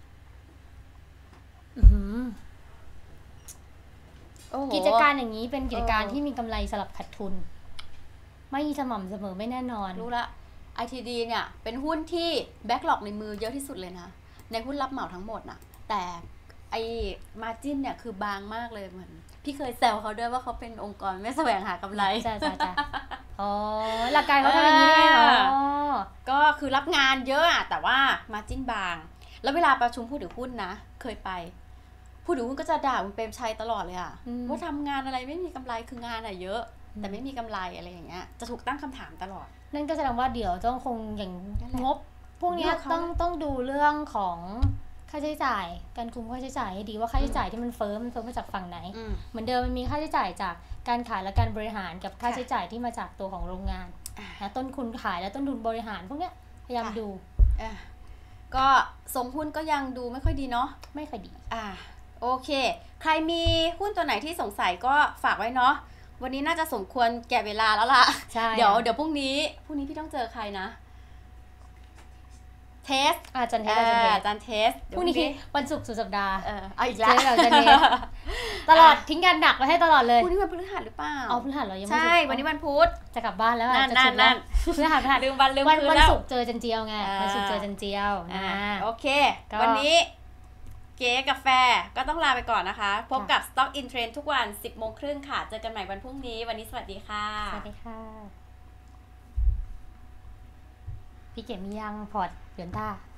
Speaker 2: กิจการอย่างนี้เป็นกิจการที่มีกำไรสลับขาดทุนไม่สม่ำเสมอไม่แน่นอน
Speaker 1: รู้ละ ITD เนี่ยเป็นหุ้นที่แบ็คล็อกในมือเยอะที่สุดเลยนะในหุ้นรับเหมาทั้งหมดนะแต่ไอ้มาร์จิ้นเนี่ยคือบางมากเลยเหมือนพี่เคยแซวเขาด้วยว่าเขาเป็นองค์กรไม่แสวงหากำไร
Speaker 2: จ้ะอ๋อหลักการเขาทำอย่างนี้เอง
Speaker 1: ก็คือรับงานเยอะอะแต่ว่ามาร์จิ้นบางแล้วเวลาประชุมผู้ถือหุ้นนะเคยไปผู้ถือหุ้นก็จะด่าคุณเปรมชัยตลอดเลยอะว่าทำงานอะไรไม่มีกำไรคืองานอะเยอะแต่ไม่มีกำไรอะไรอย่างเงี้ยจะถูกตั้งคำถามตลอด
Speaker 2: นั่นก็แสดงว่าเดี๋ยวต้องคงอย่างงบพวกนี้ต้องดูเรื่องของค่าใช้จ่ายการคุมค่าใช้จ่ายให้ดีว่าค่าใช้จ่ายที่มันเฟ้อมาจากฝั่งไหนเหมือนเดิมมันมีค่าใช้จ่ายจากการขายและการบริหารกับค่าใช้จ่ายที่มาจากตัวของโรงงานนะต้นทุนขายและต้นทุนบริหารพวกเนี้ยพยายามดู
Speaker 1: ก็ทรงหุ้นก็ยังดูไม่ค่อยดีเนาะ
Speaker 2: ไม่ค่อยดี
Speaker 1: โอเคใครมีหุ้นตัวไหนที่สงสัยก็ฝากไว้เนาะวันนี้น่าจะสมควรแก่เวลาแล้วล่ะเดี๋ยวพรุ่งนี้พี่ต้องเจอใครนะเทส
Speaker 2: อาจารย์เทสพรุ่งนี้วันศุกร์สุดสัปดาห์
Speaker 1: เอาอีกแล้ว
Speaker 2: ตลอดทิ้งงานหนักไว้ให้ตลอดเลย
Speaker 1: พรุ่งนี้วันพฤหัสหรือเปล่า
Speaker 2: พฤหัสเรายังไม่
Speaker 1: ใช่วันนี้วันพุธ
Speaker 2: จะกลับบ้านแล้วจะสุดแล้วพฤหัส
Speaker 1: ลืมวัน
Speaker 2: ศุกร์เจอจันเจียวไงวันศุกร์เจอจันเจียว
Speaker 1: โอเควันนี้เก๋กาแฟก็ต้องลาไปก่อนนะคะพบกับ Stock in Trend ทุกวัน 10:30 น.ค่ะเจอกันใหม่วันพรุ่งนี้วันนี้สวัสดีค่ะ
Speaker 2: สวัสดีค่ะพี่เก๋มียังพอร์ตเดือนต้า